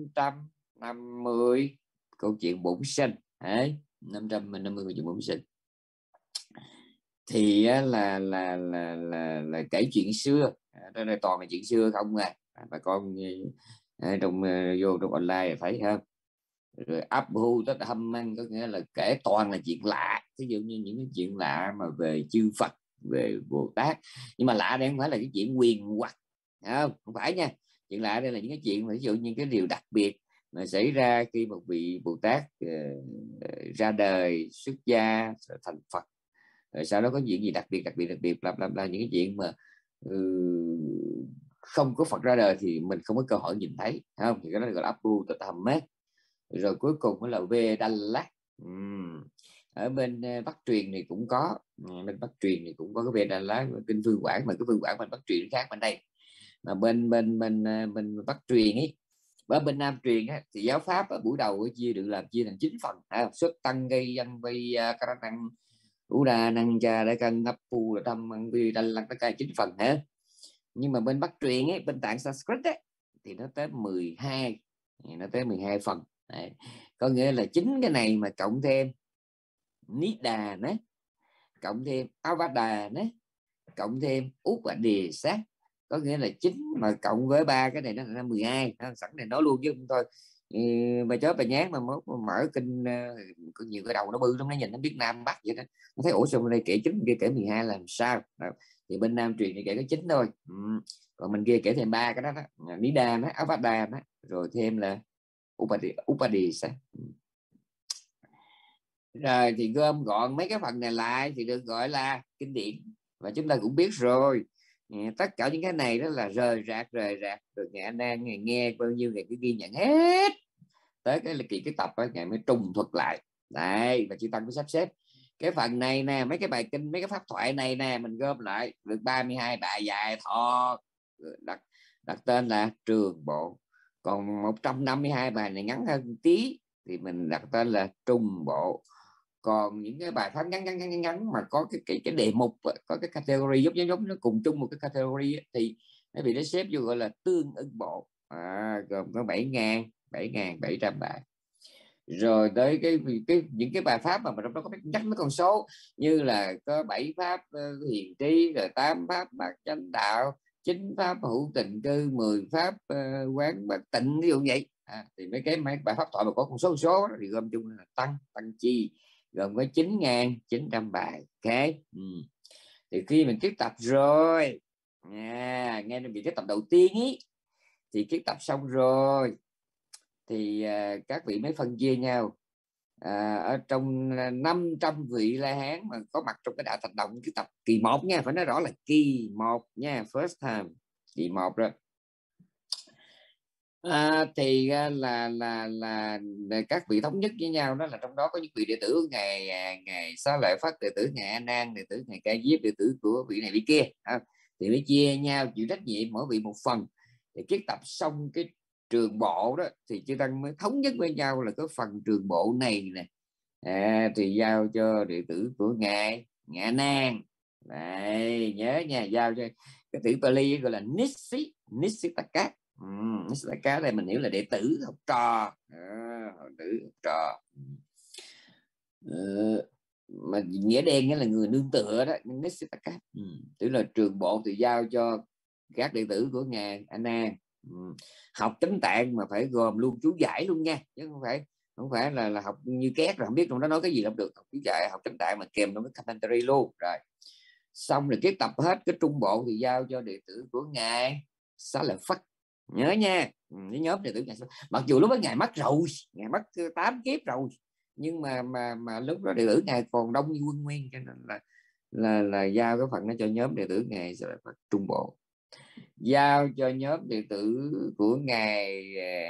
550 câu chuyện bổn sinh. 550 câu chuyện bổn sinh thì là kể chuyện xưa. Đây là toàn là chuyện xưa không à. Bà con trong vô trong online thấy không? Rồi Abhu tất hâm mang có nghĩa là kể toàn là chuyện lạ, ví dụ như những cái chuyện lạ mà về chư Phật, về Bồ Tát. Nhưng mà lạ đây không phải là cái chuyện quyền hoặc, không phải nha. Chuyện lạ đây là những cái chuyện mà ví dụ như cái điều đặc biệt mà xảy ra khi một vị Bồ Tát ra đời, xuất gia thành Phật, rồi sau đó có chuyện gì đặc biệt bla bla bla, những cái chuyện mà không có Phật ra đời thì mình không có cơ hội nhìn thấy, không? Thì cái đó gọi là Abhu tất hâm mát. Rồi cuối cùng là Vedalla. Ở bên Bắc truyền thì cũng có, bên Bắc truyền thì cũng có cái Vedalla, kinh Phương Quảng, mà cái Phương Quảng bên Bắc truyền khác bên đây. Mà bên Bắc truyền ấy, ở bên Nam truyền á, thì giáo pháp ở buổi đầu chia thành 9 phần. Xuất tăng gây dân vây ca năng Uda năng cha để cân ngấp phu là tâm ăn vi đanh lăng tất cả 9 phần hả. Nhưng mà bên Bắc truyền ấy, bên tạng Sanskrit ấy, thì nó tới 12, phần. Đấy. Có nghĩa là 9 cái này mà cộng thêm Nidà nữa, cộng thêm Avada nữa, cộng thêm Út và Đề Sát, có nghĩa là 9 mà cộng với 3 cái này nó là 12. Sẵn này nói luôn chứ không thôi bà chó bà nhát mà mở kinh có nhiều cái đầu nó bự lắm, nó nhìn nó biết Nam Bắc vậy đó, nó thấy ủa sao bên đây kể 9 kia kể 12 làm sao. Thì bên Nam truyền thì kể có 9 thôi. Còn mình kia kể thêm 3 cái đó, Nida đó, Avada đó, rồi thêm là Upadisa. Rồi thì gom gọn mấy cái phần này lại thì được gọi là kinh điển. Và chúng ta cũng biết rồi, tất cả những cái này đó là rời rạc. Rồi ngày anh đang nghe bao nhiêu ngày cứ ghi nhận hết, tới cái kỳ cái tập ngày mới trùng thuật lại. Đấy, và chị Tăng có sắp xếp cái phần này nè, mấy cái bài kinh, mấy cái pháp thoại này nè, mình gom lại được 32 bài dài thọ, đặt tên là Trường Bộ. Còn 152 bài này ngắn hơn tí thì mình đặt tên là Trung Bộ. Còn những cái bài pháp ngắn mà có cái đề mục, có cái category giống nó cùng chung một cái category thì nó bị nó xếp vô gọi là tương ưng bộ. Gồm có 7.700 bài. Rồi tới những cái bài pháp mà trong đó có nhắc mấy con số như là có 7 pháp hiền trí, rồi 8 pháp bát chánh đạo, 9 pháp hữu tình cư, 10 pháp quán bất tịnh, ví dụ vậy. Thì mấy bài pháp thoại mà có con số đó, thì gom chung là tăng chi, gồm có 9.900 bài. Ok. Thì khi mình tiếp tập rồi nghe được cái tập đầu tiên ý, thì cái tập xong rồi thì các vị mới phân chia nhau. Ở trong 500 vị La Hán mà có mặt trong cái đạo Thạch Động, cái tập kỳ 1 nha, phải nói rõ là kỳ 1 nha, first time, kỳ 1 rồi. Thì là các vị thống nhất với nhau đó là trong đó có những vị đệ tử ngày Xá Lợi Phất, đệ tử ngày A Nan, đệ tử ngày Ca Diếp, đệ tử của vị này vị kia. Thì mới chia nhau chịu trách nhiệm mỗi vị một phần. Thì cái tập xong cái trường bộ đó thì chư Tăng mới thống nhất với nhau là cái phần trường bộ này nè thì giao cho đệ tử của ngài A Nan. Này nhớ nha, giao cho cái từ Pali gọi là Nisitaka. Nisitaka đây mình hiểu là đệ tử, học trò, đệ tử, học trò. Mà nghĩa đen nghĩa là người nương tựa đó. Nisitaka tức là trường bộ thì giao cho các đệ tử của ngài A Nan. Học chánh tạng mà phải gồm luôn chú giải luôn nha, chứ không phải là học như két rồi không biết trong đó nói cái gì không được. Học chú giải, học chánh tạng mà kèm trong cái commentary luôn. Rồi xong rồi cái tập hết cái trung bộ thì giao cho đệ tử của ngài Xá Lợi Phất. Nhớ nha, cái nhóm đệ tử ngài, mặc dù lúc đó ngài mất rồi, ngài mất 8 kiếp rồi, nhưng mà lúc đó đệ tử ngài còn đông như quân nguyên, cho nên là giao cái phần đó cho nhóm đệ tử ngài Xá Lợi Phất trung bộ. Giao cho nhóm đệ tử của ngài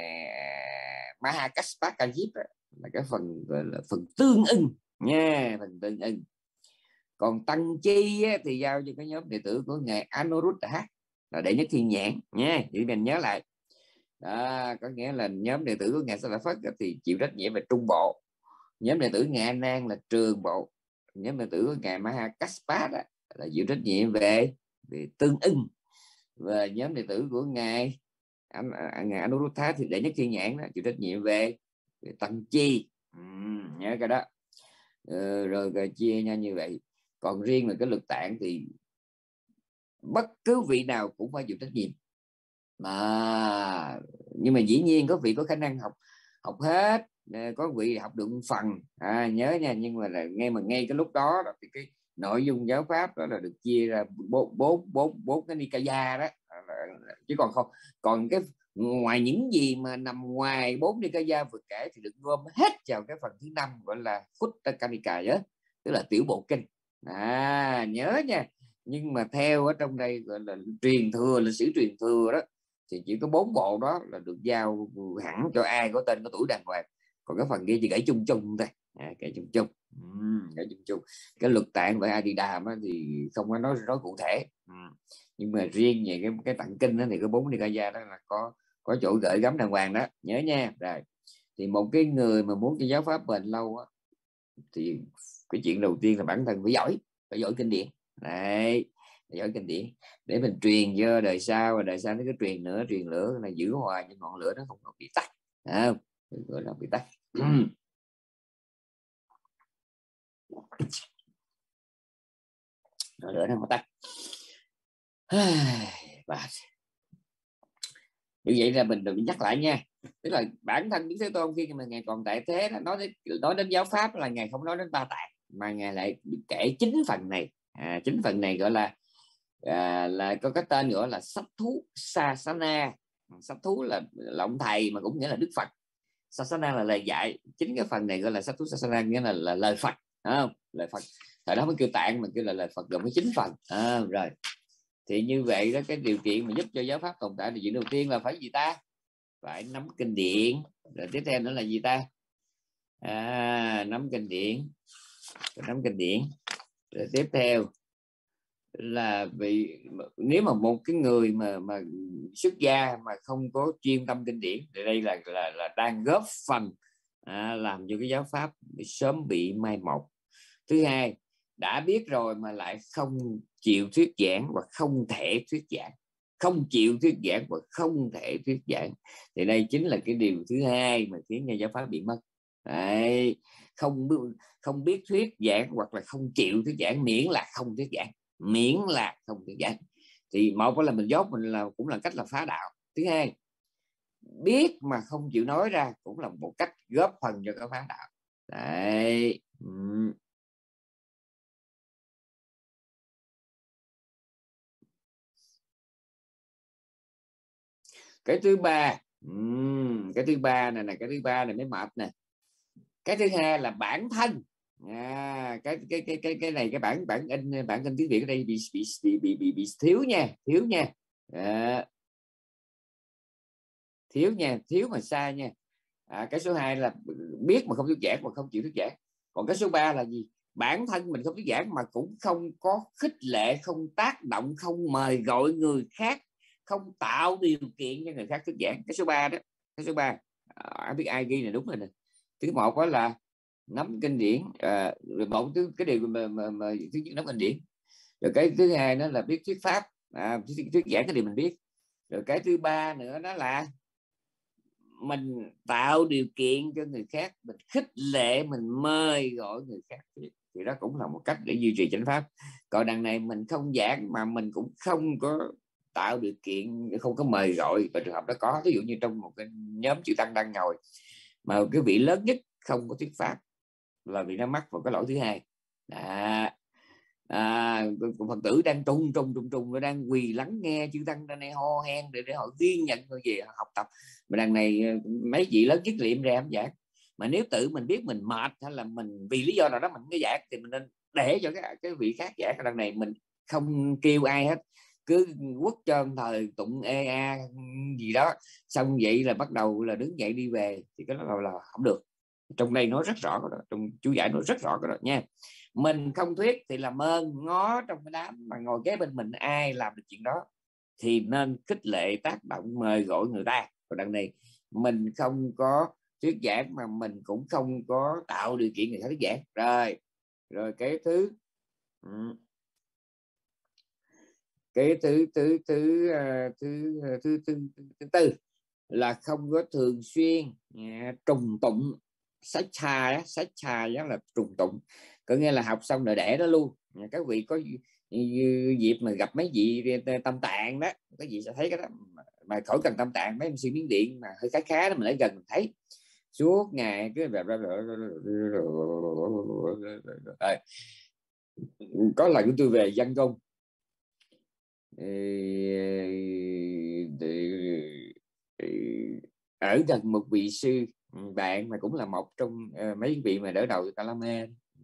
Mahakaspakajip là cái phần gọi là phần tương ưng nha, phần tương ưng. Còn tăng chi á, thì giao cho cái nhóm đệ tử của ngài Anuruddha là đệ nhất thiên nhãn nha, để mình nhớ lại đó. Có nghĩa là nhóm đệ tử của ngài Sa La Phất thì chịu trách nhiệm về trung bộ, nhóm đệ tử ngài A Nan là trường bộ, nhóm đệ tử của ngài Mahakassapa là chịu trách nhiệm về tương ưng, và nhóm đệ tử của ngài Anuruddha thì đệ nhất thiên nhãn đó chịu trách nhiệm về tăng chi. Nhớ cái đó. Rồi chia nhau như vậy. Còn riêng là cái lực tạng thì bất cứ vị nào cũng phải chịu trách nhiệm mà, nhưng mà dĩ nhiên có vị có khả năng học hết, có vị học được một phần, nhớ nha. Nhưng mà là ngay cái lúc đó thì cái nội dung giáo pháp đó là được chia ra bốn cái nikaya đó, chứ còn cái ngoài những gì mà nằm ngoài 4 nikaya vừa kể thì được gom hết vào cái phần thứ 5 gọi là Khuddaka Nikaya, tức là tiểu bộ kinh. Nhớ nha. Nhưng mà theo ở trong đây gọi là truyền thừa, lịch sử truyền thừa đó, thì chỉ có 4 bộ đó là được giao hẳn cho ai có tên có tuổi đàng hoàng, còn cái phần kia chỉ gãy chung chung thôi, gãy chung chung. Cái luật tạng với Adidam thì không có nói cụ thể. Nhưng mà riêng về cái tạng kinh đó, thì cái 4 nikaya đó là có chỗ gửi gắm đàng hoàng đó, nhớ nha. Rồi thì một cái người mà muốn cho giáo pháp bền lâu á, thì cái chuyện đầu tiên là bản thân phải giỏi kinh điển. Đấy, giỏi kinh điển để mình truyền cho đời sau, và đời sau nó cứ truyền nữa là giữ hoài những ngọn lửa nó không bị tắt, không gọi là bị tắt. Ngọn lửa nó không tắt. Và như vậy là mình đừng nhắc lại nha, tức là bản thân Đức Thế Tôn khi mà ngài còn tại thế nói đến giáo pháp là ngài không nói đến Ba Tạng, mà ngài lại kể chính phần này. Chính phần này gọi là có cái tên gọi là sách thú Sasana. Sách thú là ông thầy mà cũng nghĩa là Đức Phật. Sasana là lời dạy. Chính cái phần này gọi là sách thú Sasana, nghĩa là lời Phật, không? Lời Phật. Thời đó mới kêu tạng, mà kêu là lời Phật gồm cái 9 phần. Rồi thì như vậy đó, cái điều kiện mà giúp cho giáo pháp tồn tại thì chuyện đầu tiên là phải gì ta? Phải nắm kinh điển. Rồi tiếp theo nữa là gì ta? Nắm kinh điển. Rồi tiếp theo là nếu mà một cái người mà xuất gia mà không có chuyên tâm kinh điển thì đây là đang góp phần làm cho cái giáo pháp sớm bị mai một. Thứ hai, đã biết rồi mà lại không chịu thuyết giảng và không thể thuyết giảng, thì đây chính là cái điều thứ hai mà khiến cho giáo pháp bị mất. Đấy, không biết thuyết giảng hoặc là không chịu thuyết giảng, miễn là không thuyết giảng, thì một là mình dốt mình cũng là cách là phá đạo. Thứ hai, biết mà không chịu nói ra cũng là một cách góp phần cho cái phá đạo. Đấy. Cái thứ ba này mới mệt nè. Cái thứ hai là bản thân. Cái này cái bản in tiếng Việt ở đây bị thiếu nha. Thiếu mà sai nha. Cái số 2 là biết mà không thuyết giảng và không chịu thuyết giảng. Còn cái số 3 là gì? Bản thân mình không thuyết giảng mà cũng không có khích lệ, không tác động, không mời gọi người khác, không tạo điều kiện cho người khác thuyết giảng. Cái số 3 đó, cái số 3 ai biết ai ghi này đúng rồi nè. Thứ một đó là nắm kinh điển, rồi một cái điều mà thứ nhất nắm kinh điển. Rồi cái thứ hai đó là biết thuyết pháp, thuyết giảng cái điều mình biết. Rồi cái thứ ba nữa đó là mình tạo điều kiện cho người khác, mình khích lệ, mình mời gọi người khác, thì đó cũng là một cách để duy trì chánh pháp. Còn đằng này mình không giảng mà mình cũng không có tạo điều kiện, không có mời gọi. Và trường hợp đó có, ví dụ như trong một cái nhóm chư tăng đang ngồi mà cái vị lớn nhất không có thuyết pháp, là vị nó mắc vào cái lỗi thứ hai. Phật tử đang trung nó đang quỳ lắng nghe chư tăng đang này ho hen để họ ghi nhận rồi về học tập, mà đằng này mấy vị lớn nhất liệm ra không giảng. Mà nếu tự mình biết mình mệt hay là mình vì lý do nào đó mình cái giảng, thì mình nên để cho cái vị khác giảng. Đằng này mình không kêu ai hết, cứ quất cho thời tụng gì đó, xong vậy là bắt đầu là đứng dậy đi về, thì cái đó là không được. Trong đây nói rất rõ đó, trong chú giải nói rất rõ đó nha. Mình không thuyết thì làm ơn ngó trong cái đám mà ngồi kế bên mình ai làm được chuyện đó thì nên khích lệ, tác động, mời gọi người ta. Còn đằng này mình không có thuyết giảng mà mình cũng không có tạo điều kiện người ta thuyết giảng. Rồi cái thứ tư là không có thường xuyên trùng tụng sách trà là trùng tụng, có nghĩa là học xong rồi để đó luôn. Các vị có dịp mà gặp mấy vị tâm tạng đó, các vị sẽ thấy cái đó, mà khỏi cần tâm tạng, mấy MC Miến Điện mà hơi khá đó mình lại gần mình thấy suốt ngày cứ có lần của tôi về Văn Công ở gần một vị sư bạn mà cũng là một trong mấy vị mà đỡ đầu Calame.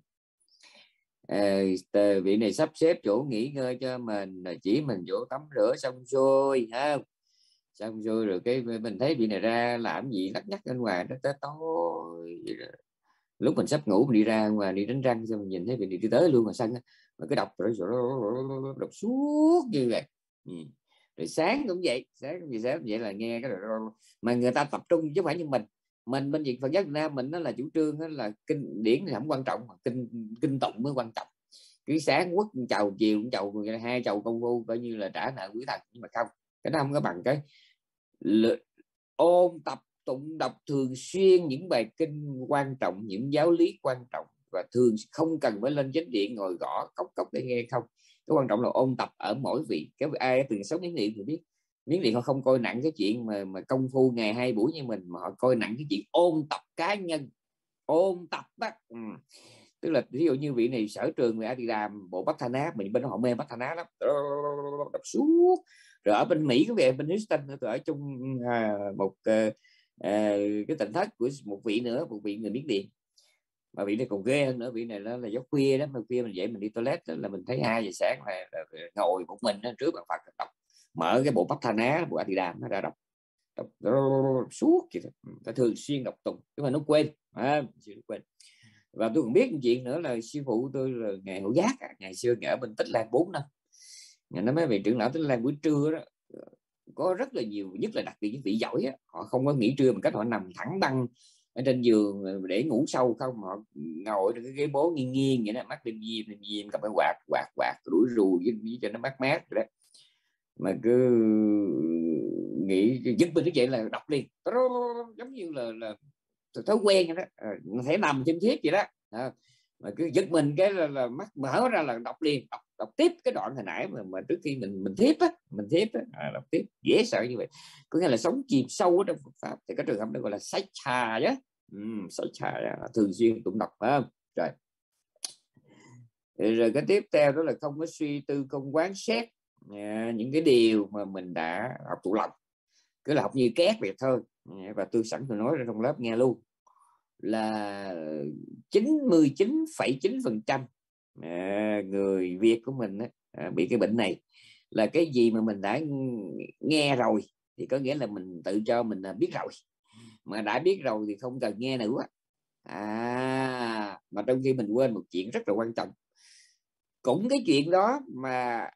Vị này sắp xếp chỗ nghỉ ngơi cho mình, chỉ mình chỗ tắm rửa xong xuôi ha, xong rồi rồi cái mình thấy vị này ra làm gì lắc nhắc bên ngoài nó tới tối. Lúc mình sắp ngủ mình đi ra ngoài đi đánh răng, xong mình nhìn thấy vị này đi tới luôn mà sân, mà cái đọc đọc suốt như vậy. Rồi sáng cũng vậy, sáng vậy là nghe cái mà người ta tập trung chứ không phải như mình bên Việt Phật giáo Việt Nam mình nó là chủ trương đó là kinh điển thì không quan trọng, mà kinh tụng mới quan trọng. Cứ sáng quất chầu, chiều cũng chầu, 2 chầu công phu coi như là trả nợ quý thần. Nhưng mà không, cái đó không có bằng cái ôn tập tụng đọc thường xuyên những bài kinh quan trọng, những giáo lý quan trọng, và thường không cần phải lên chánh điện ngồi gõ cốc cốc để nghe không. Cái quan trọng là ôn tập ở mỗi vị. Cái ai từng sống Miến Điện thì biết, Miến Điện họ không coi nặng cái chuyện mà công phu ngày 2 buổi như mình, mà họ coi nặng cái chuyện ôn tập cá nhân, ôn tập đó. Tức là ví dụ như vị này sở trường về A Di Đà bộ Bát Tha Ná, mình bên họ mê Bát Tha Ná lắm, đọc suốt. Rồi ở bên Mỹ, cái về bên Houston tôi ở chung một cái tỉnh thất của một vị nữa, một vị người Miến Điện, mà vị này còn ghê hơn nữa. Vị này là giấc khuya đó, mà khuya mình dậy mình đi toilet đó, là mình thấy 2 giờ sáng là ngồi một mình trước bàn Phật đọc, mở cái bộ Bát Tha Ná, bộ A Di Đà nó ra đọc suốt vậy. Phải thường xuyên đọc tụng, nhưng mà nó quên quên. Và tôi còn biết một chuyện nữa là sư phụ tôi là ngài Hữu Giác, ngày xưa ở bên Tích Lan 4 năm, ngày nói mấy vị trưởng lão Tích Lan buổi trưa đó có rất là nhiều, nhất là đặc biệt những vị giỏi á, họ không có nghỉ trưa bằng cách họ nằm thẳng băng ở trên giường để ngủ sâu không, họ ngồi trên cái ghế bố nghiêng nghiêng vậy đó, mắt đêm diêm cầm cái quạt đuổi rù cho nó mát mát rồi đó, mà cứ nghĩ giấc mình như vậy là đọc liền, giống như là thói quen vậy đó, thể nằm thêm thiếp vậy đó. Mà cứ giật mình cái là mắt mở ra là đọc liền, đọc tiếp cái đoạn hồi nãy mà trước khi mình thiếp á, đọc tiếp dễ sợ như vậy. Có nghĩa là sống chìm sâu ở trong Phật pháp, thì cái trường hợp đó gọi là sách trà đó. Sách trà thường xuyên tụng đọc, phải không? Rồi cái tiếp theo đó là không có suy tư, không quán xét những cái điều mà mình đã học tụ lòng, cứ là học như két vậy thôi. Và tôi sẵn tôi nói ra trong lớp nghe luôn là 99,9% người Việt của mình bị cái bệnh này, là cái gì mà mình đã nghe rồi thì có nghĩa là mình tự cho mình biết rồi, mà đã biết rồi thì không cần nghe nữa. Mà trong khi mình quên một chuyện rất là quan trọng, cũng cái chuyện đó mà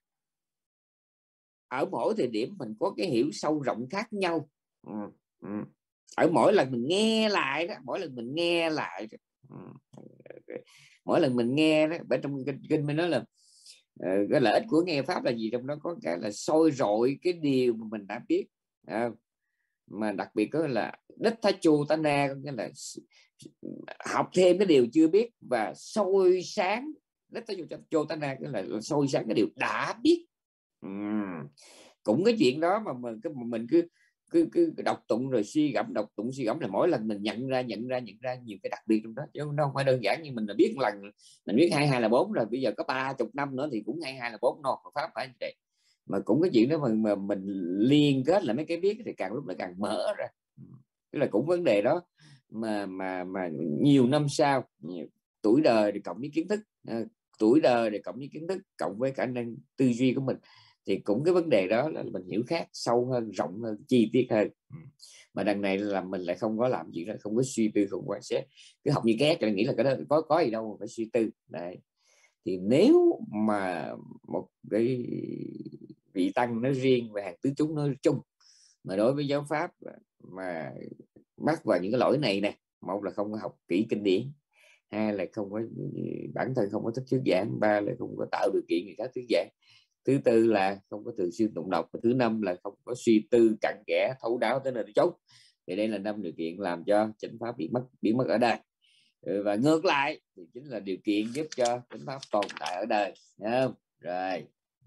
ở mỗi thời điểm mình có cái hiểu sâu rộng khác nhau. Ở mỗi lần mình nghe lại đó, mỗi lần mình nghe đó, bên trong kinh mình nói là Cái lợi ích của nghe pháp là gì? Trong đó có cái là soi rọi cái điều mà mình đã biết, mà đặc biệt đó là đích thá chu tá na, có nghĩa là học thêm cái điều chưa biết và soi sáng. Đích thá chu tá na là soi sáng cái điều đã biết. Cũng cái chuyện đó mà mình cứ đọc tụng rồi suy gẫm, đọc tụng suy gẫm là mỗi lần mình nhận ra nhiều cái đặc biệt trong đó, chứ nó không phải đơn giản như mình là biết lần mình biết 2 là 4 rồi bây giờ có 30 năm nữa thì cũng 2 là 4 no. Pháp phải vậy. Mà cũng cái chuyện đó mà mình liên kết là mấy cái biết thì càng lúc nó càng mở ra. Tức là cũng vấn đề đó mà nhiều năm sau, tuổi đời thì cộng với kiến thức, tuổi đời để cộng với kiến thức cộng với khả năng tư duy của mình, thì cũng cái vấn đề đó là mình hiểu khác, sâu hơn, rộng hơn, chi tiết hơn. Mà đằng này là mình lại không có làm gì đó, không có suy tư, không quan sát, cứ học như két là nghĩ là cái đó có gì đâu phải suy tư. Đấy, thì nếu mà một cái vị tăng nói riêng và hàng tứ chúng nói chung mà đối với giáo pháp mà mắc vào những cái lỗi này nè, một là không có học kỹ kinh điển, hai là không có bản thân không có thích thuyết giảng, ba là không có tạo điều kiện người khác thuyết giảng, thứ tư là không có thường xuyên tụng đọc, và thứ năm là không có suy tư cặn kẽ thấu đáo tới nơi đến chốn. Thì đây là 5 điều kiện làm cho chánh pháp biến mất ở đây. Và ngược lại thì chính là điều kiện giúp cho chánh pháp tồn tại ở đời. Không? Rồi.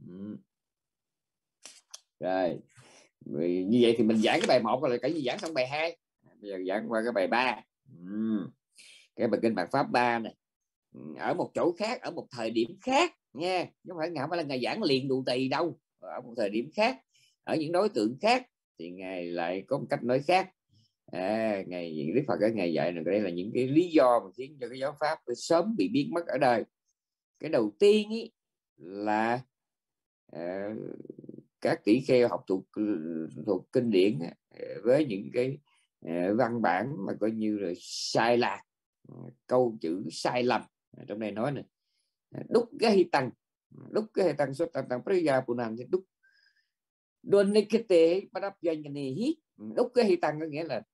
Rồi. Như vậy thì mình giảng cái bài 1 là cái gì, giảng xong bài 2. Bây giờ giảng qua cái bài 3. Cái bài kinh Mạt Pháp 3 này, ở một chỗ khác, ở một thời điểm khác nha, chứ không phải là ngày giảng liền đủ tì đâu. Ở một thời điểm khác, ở những đối tượng khác thì ngài lại có một cách nói khác. Ngài Đức Phật ở ngày dạy này, đây là những cái lý do mà khiến cho cái giáo pháp sớm bị biến mất ở đời. Cái đầu tiên ý là các tỷ kheo học thuộc kinh điển với những cái văn bản mà coi như là sai lạc, câu chữ sai lầm. Trong đây nói này, đúc cái hi tăng xuất tăng priya punan, đúc đôn nikete padap doanh hít. Đúc cái hi tăng có nghĩa là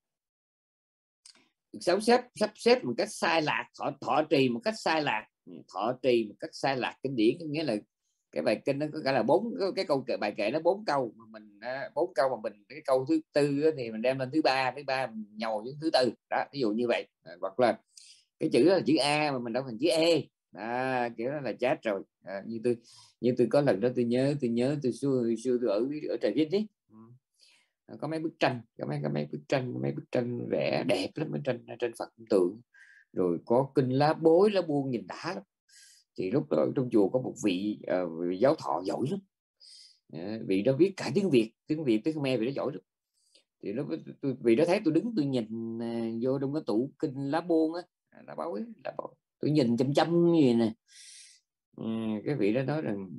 sắp xếp một cách sai lạc, thọ trì một cách sai lạc kinh điển. Có nghĩa là cái bài kinh nó có cả là 4 cái câu kệ, bài kệ nó 4 câu mà mình 4 câu mà mình cái câu thứ tư thì mình đem lên thứ ba nhầu đến thứ tư đó, ví dụ như vậy. Hoặc là cái chữ là chữ A mà mình đọc thành chữ E, kiểu đó là chết rồi. Như tôi có lần đó tôi nhớ tôi xưa tôi ở Trà Vinh ấy, có mấy bức tranh vẽ đẹp lắm, mấy tranh Phật tượng, rồi có kinh lá bối lá buông nhìn đã lắm. Thì lúc đó trong chùa có một vị giáo thọ giỏi lắm, vị đó viết cả tiếng Việt tiếng Khmer, vị đó giỏi lắm. Thì lúc vị đó thấy tôi đứng tôi nhìn vô trong cái tủ kinh lá buông á, lá bối, tôi nhìn chăm như vậy nè. Cái vị đó nói rằng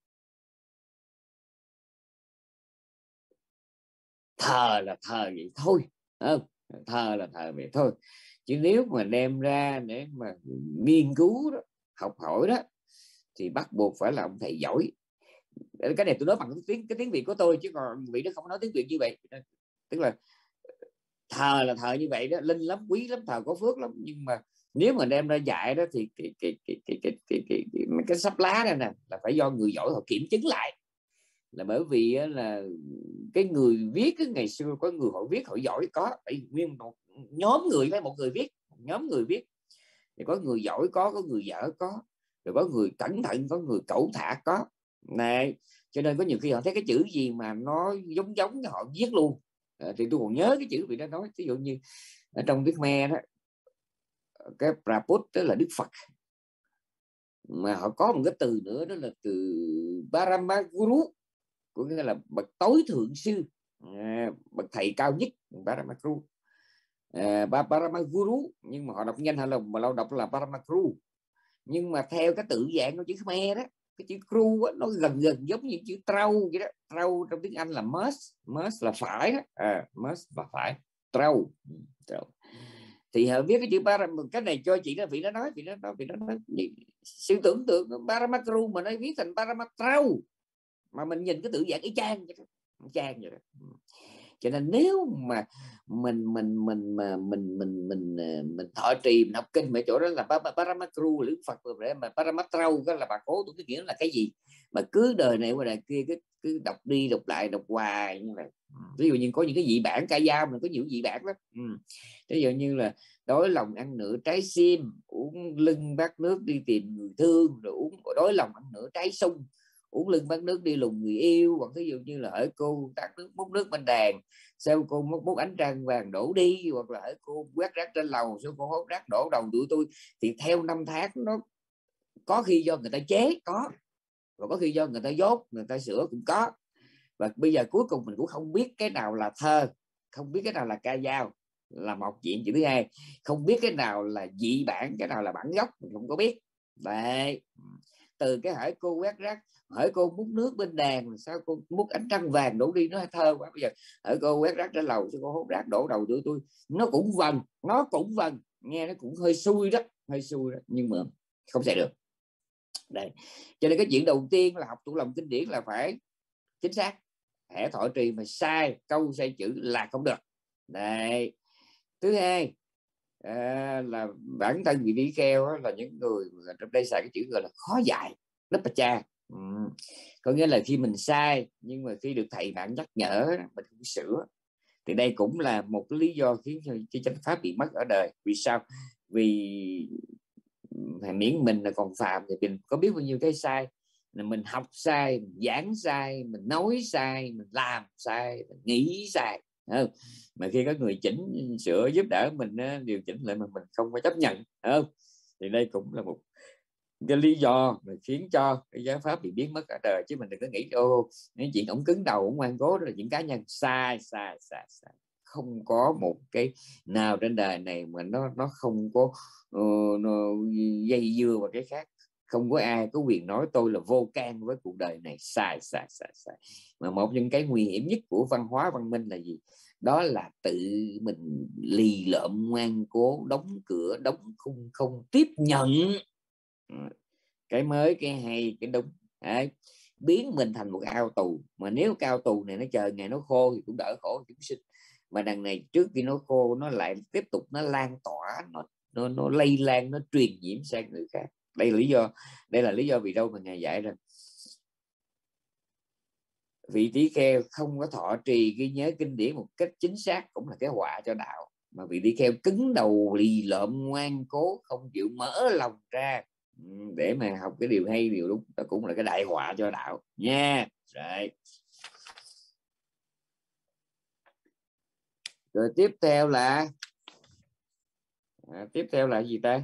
thờ là thờ vậy thôi, thờ là thờ vậy thôi, chứ nếu mà đem ra để mà nghiên cứu đó, học hỏi đó, thì bắt buộc phải là ông thầy giỏi. Cái này tôi nói bằng cái tiếng Việt của tôi, chứ còn vị đó không nói tiếng Việt như vậy. Tức là thờ là thờ như vậy đó, linh lắm, quý lắm, thờ có phước lắm. Nhưng mà nếu mà đem ra dạy đó thì cái sắp lá này nè là phải do người giỏi họ kiểm chứng lại. Là bởi vì là cái người viết ngày xưa có người họ viết họ giỏi, có phải nguyên một nhóm người, với một người viết, nhóm người viết thì có người giỏi, có người dở, rồi có người cẩn thận, có người cẩu thả, có này. Cho nên có nhiều khi họ thấy cái chữ gì mà nó giống họ viết luôn. Thì tôi còn nhớ cái chữ vị đó nói, ví dụ như ở trong tiếng Khmer đó, cái Prabhupada tức là Đức Phật, mà họ có một cái từ nữa đó là từ Paramaguru, có nghĩa là bậc tối thượng sư, bậc thầy cao nhất, Paramaguru. Paramaguru, nhưng mà họ đọc nhanh hơn là mà lâu đọc là Paramaguru. Nhưng mà theo cái tự dạng của chữ Khmer đó, cái chữ cru nó gần giống như chữ trâu vậy đó. Trâu trong tiếng Anh là must là phải đó. Must là phải, trâu. Thì họ viết cái chữ cái này cho chị đó, vị nó nói sự tưởng tượng Paramaguru mà nó viết thành Paramatrâu, mà mình nhìn cái tự dạng y chang vậy đó. Cho nên nếu mà mình thọ trì, mình học kinh ở chỗ đó là Paramatru Lữ Phật rồi, mà Paramatrau đó là bà cố tôi, cái nghĩa là cái gì mà cứ đời này qua đời kia cứ đọc đi đọc lại đọc hoài như vậy. Ví dụ như có những cái dị bản ca dao, mình có nhiều dị bản lắm. Ví dụ như là đói lòng ăn nửa trái sim, uống lưng bát nước đi tìm người thương, rồi đói lòng ăn nửa trái sung, uống lưng bát nước đi lùng người yêu. Hoặc ví dụ như là hỡi cô tát nước múc nước bên đàn, sao cô múc ánh trăng vàng đổ đi. Hoặc là hỡi cô quét rác trên lầu, sao cô hốt rác đổ đầu tụi tôi. Thì theo năm tháng nó có khi do người ta chế có, và có khi do người ta dốt, người ta sửa cũng có. Và bây giờ cuối cùng mình cũng không biết cái nào là thơ, không biết cái nào là ca dao, là một chuyện. Chuyện thứ hai, không biết cái nào là dị bản, cái nào là bản gốc, mình không có biết. Đấy, từ cái hỡi cô quét rác, hỡi cô múc nước bên đàn, sao cô múc ánh trăng vàng đổ đi, nó thơ quá. Bây giờ hỡi cô quét rác trên lầu, sao cô hốt rác đổ đầu tụi tôi. Nó cũng vần, nghe nó cũng hơi xui đó, nhưng mà không thể được. Đây, cho nên cái chuyện đầu tiên là học tủ lòng kinh điển là phải chính xác. Hễ thọ trì mà sai câu sai chữ là không được. Đây, thứ hai là bản thân vị tỷ kheo là những người trong đây xài cái chữ gọi là khó dạy, lớp cha. Có nghĩa là khi mình sai, nhưng mà khi được thầy bạn nhắc nhở mình cũng sửa. Thì đây cũng là một cái lý do khiến cho chánh pháp bị mất ở đời. Vì sao? Vì miễn mình là còn phàm thì mình có biết bao nhiêu cái sai, là mình học sai, mình giảng sai, mình nói sai, mình làm sai, mình nghĩ sai. Không? Mà khi có người chỉnh sửa giúp đỡ mình điều chỉnh lại mà mình không có chấp nhận, không? Thì đây cũng là một cái lý do mà khiến cho cái giáo pháp bị biến mất ở đời. Chứ mình đừng có nghĩ những chuyện ổng cứng đầu, ổng ngoan cố đó là những cá nhân. Sai. Không có một cái nào trên đời này mà nó không có nó dây dưa vào cái khác. Không có ai có quyền nói tôi là vô can với cuộc đời này. Sai. Mà một trong cái nguy hiểm nhất của văn hóa văn minh là gì? Đó là tự mình lì lợm ngoan cố, đóng cửa đóng khung, không tiếp nhận cái mới, cái hay, cái đúng. Đấy, biến mình thành một ao tù. Mà nếu cái ao tù này nó chờ ngày nó khô thì cũng đỡ khổ chúng sinh. Mà đằng này trước khi nó khô, nó lại tiếp tục nó lan tỏa, nó lây lan, nó truyền nhiễm sang người khác. Đây là lý do vì đâu mà ngài dạy rằng vị tỷ kheo không có thọ trì ghi nhớ kinh điển một cách chính xác cũng là cái họa cho đạo. Mà vị tỷ kheo cứng đầu lì lợm ngoan cố, không chịu mở lòng ra để mà học cái điều hay, điều đúng, đó cũng là cái đại họa cho đạo nha. Rồi tiếp theo là gì ta?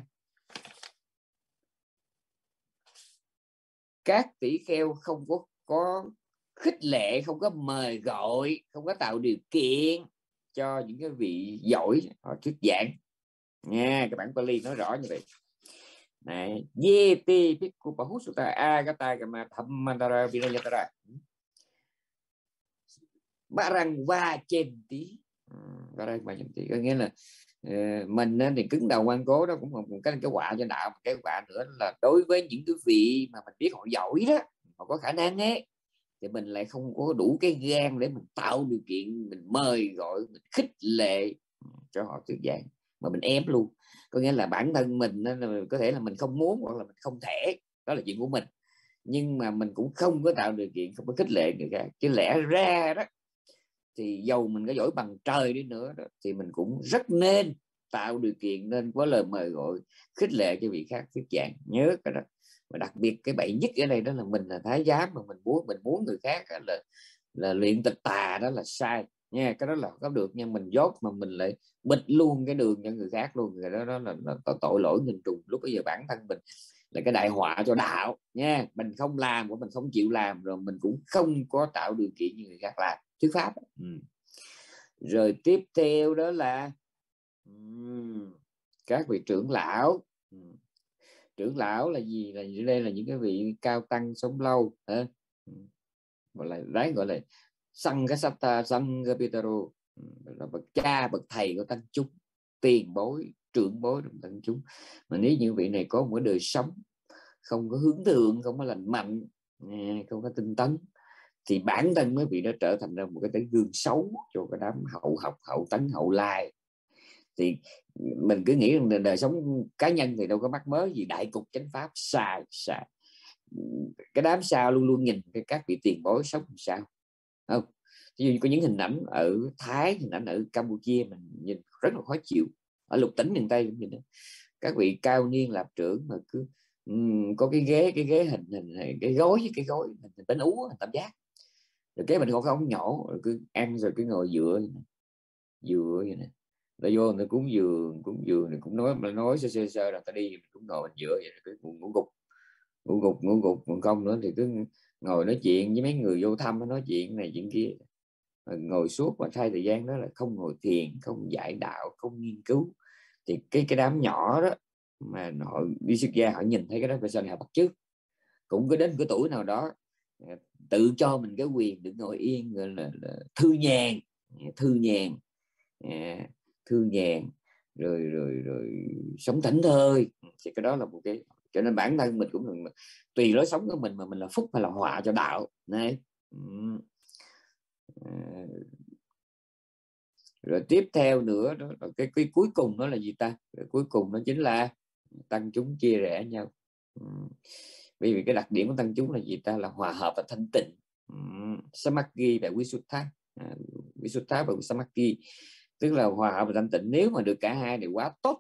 Các tỷ kheo không có khích lệ, không có mời gọi, không có tạo điều kiện cho những cái vị giỏi họ thuyết giảng nha. Cái bản Pali nói rõ như vậy này: Yeti Pikupahusutta Agata Gama Thammantara Vinayatara Barang Vachenti. Barang Vachenti có nghĩa là mình thì cứng đầu ngoan cố, đó cũng là một cái quả cho đạo. Cái quả nữa là đối với những cái vị mà mình biết họ giỏi đó, họ có khả năng ấy, thì mình lại không có đủ cái gan để mình tạo điều kiện, mình mời gọi, mình khích lệ cho họ thuyết giảng, mà mình ép luôn. Có nghĩa là bản thân mình có thể là mình không muốn, hoặc là mình không thể, đó là chuyện của mình, nhưng mà mình cũng không có tạo điều kiện, không có khích lệ người khác. Chứ lẽ ra đó thì dầu mình có giỏi bằng trời đi nữa đó, thì mình cũng rất nên tạo điều kiện, nên có lời mời gọi, khích lệ cho vị khác thuyết giảng. Nhớ cái đó. Và đặc biệt cái bậy nhất ở đây đó là mình là thái giám, mà mình muốn người khác là luyện tịch tà, đó là sai nha. Cái đó là có được, nhưng mình dốt mà mình lại bịt luôn cái đường cho người khác luôn, rồi đó là tội lỗi nghìn trùng. Lúc bây giờ bản thân mình là cái đại họa cho đạo nha. Mình không làm, của mình không chịu làm, rồi mình cũng không có tạo điều kiện như người khác làm thuyết pháp. Rồi tiếp theo đó là các vị trưởng lão. Trưởng lão là gì? Là đây là những cái vị cao tăng sống lâu, gọi là Sanghasata Sanghapitaro, là bậc cha, bậc thầy của tăng chúng, tiền bối, trưởng bối trong tăng chúng. Mà nếu như vị này có một đời sống không có hướng thượng, không có lành mạnh, không có tinh tấn, thì bản thân mấy vị đó trở thành ra một cái tấm gương xấu cho cái đám hậu học, hậu tấn, hậu lai. Thì mình cứ nghĩ rằng đời sống cá nhân thì đâu có mắc mớ gì, đại cục chánh pháp sai. Cái đám sao luôn luôn nhìn các vị tiền bối sống làm sao, không? Ví dụ như có những hình ảnh ở Thái, hình ảnh ở Campuchia mình nhìn rất là khó chịu, ở lục tỉnh miền Tây cũng nhìn đó. Các vị cao niên lạp trưởng mà cứ có cái ghế hình cái gối với cái gối hình bánh ú, hình tam giác, rồi cái mình không nhỏ, rồi cứ ăn rồi cứ ngồi dựa vậy nè, nó vô nó cúng dường cũng nói sơ là ta đi, mình cũng ngồi mình dựa vậy, cứ ngủ gục còn không nữa thì cứ ngồi nói chuyện với mấy người vô thăm, nó nói chuyện này chuyện kia, ngồi suốt và thay thời gian đó là không ngồi thiền, không giải đạo, không nghiên cứu. Thì cái đám nhỏ đó mà họ đi xuất gia, họ nhìn thấy cái đó, phải sau này họ bắt chước. Cũng có đến cái tuổi nào đó tự cho mình cái quyền được ngồi yên, gọi là thư nhàn rồi sống thảnh thơi, thì cái đó là một cái. Cho nên bản thân mình cũng tùy lối sống của mình mà mình là phúc hay là họa cho đạo này. Rồi tiếp theo nữa đó là cái cuối cùng đó là gì ta? Cuối cùng đó chính là tăng chúng chia rẽ nhau. Bởi vì cái đặc điểm của tăng chúng là gì ta? Là hòa hợp và thanh tịnh. Samadhi và Visuddha và Samadhi, tức là hòa hợp và thanh tịnh. Nếu mà được cả hai thì quá tốt,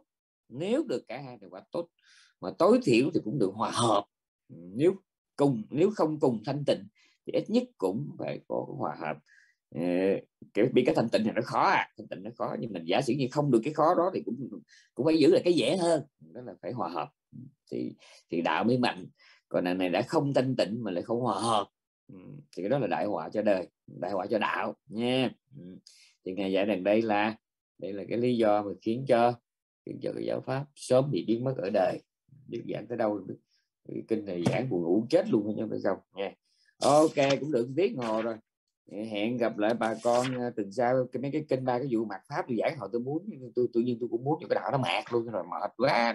mà tối thiểu thì cũng được hòa hợp. Nếu không cùng thanh tịnh thì ít nhất cũng phải có hòa hợp. Bị cái thanh tịnh thì nó khó, nhưng mình giả sử như không được cái khó đó thì cũng phải giữ lại cái dễ hơn, đó là phải hòa hợp thì đạo mới mạnh. Còn này đã không thanh tịnh mà lại không hòa hợp thì cái đó là đại họa cho đời, đại họa cho đạo nha. Thì ngài dạy rằng đây là cái lý do mà khiến cho cái giáo pháp sớm bị biến mất ở đời. Được giảng tới đâu kinh này giảng buồn ngủ chết luôn chứ phải không nha. Ok, cũng được tiếng hồ rồi. Hẹn gặp lại bà con tuần sau. Mấy cái kinh ba cái vụ mạt pháp tôi giải hồi tôi muốn, tự nhiên tôi cũng muốn cho cái đạo nó mạt luôn rồi, mệt quá.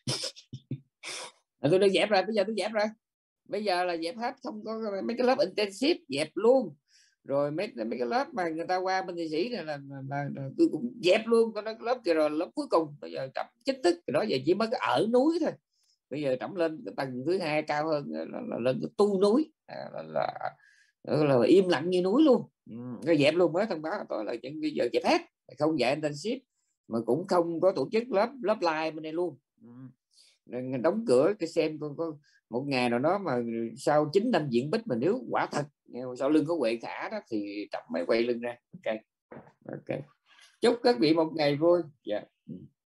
Tôi đã dẹp rồi, bây giờ là dẹp hết, không có mấy cái lớp intensive, dẹp luôn. Rồi mấy cái lớp mà người ta qua bên Thụy Sĩ này là tôi cũng dẹp luôn. Có cái lớp kia rồi, lớp cuối cùng bây giờ Trẫm chính thức đó, giờ chỉ mới ở núi thôi. Bây giờ Trẫm lên cái tầng thứ hai cao hơn là lên tu núi, là im lặng như núi luôn. Nó dẹp luôn, mới thông báo tôi là bây giờ dẹp hết, không dạy internship mà cũng không có tổ chức lớp live bên đây luôn. Đóng cửa cái xem có một ngày nào đó mà sau 9 năm diễn bích mà nếu quả thật sau lưng có Huệ Khả đó thì Trẫm mới quay lưng ra. Ok, chúc các vị một ngày vui. Yeah.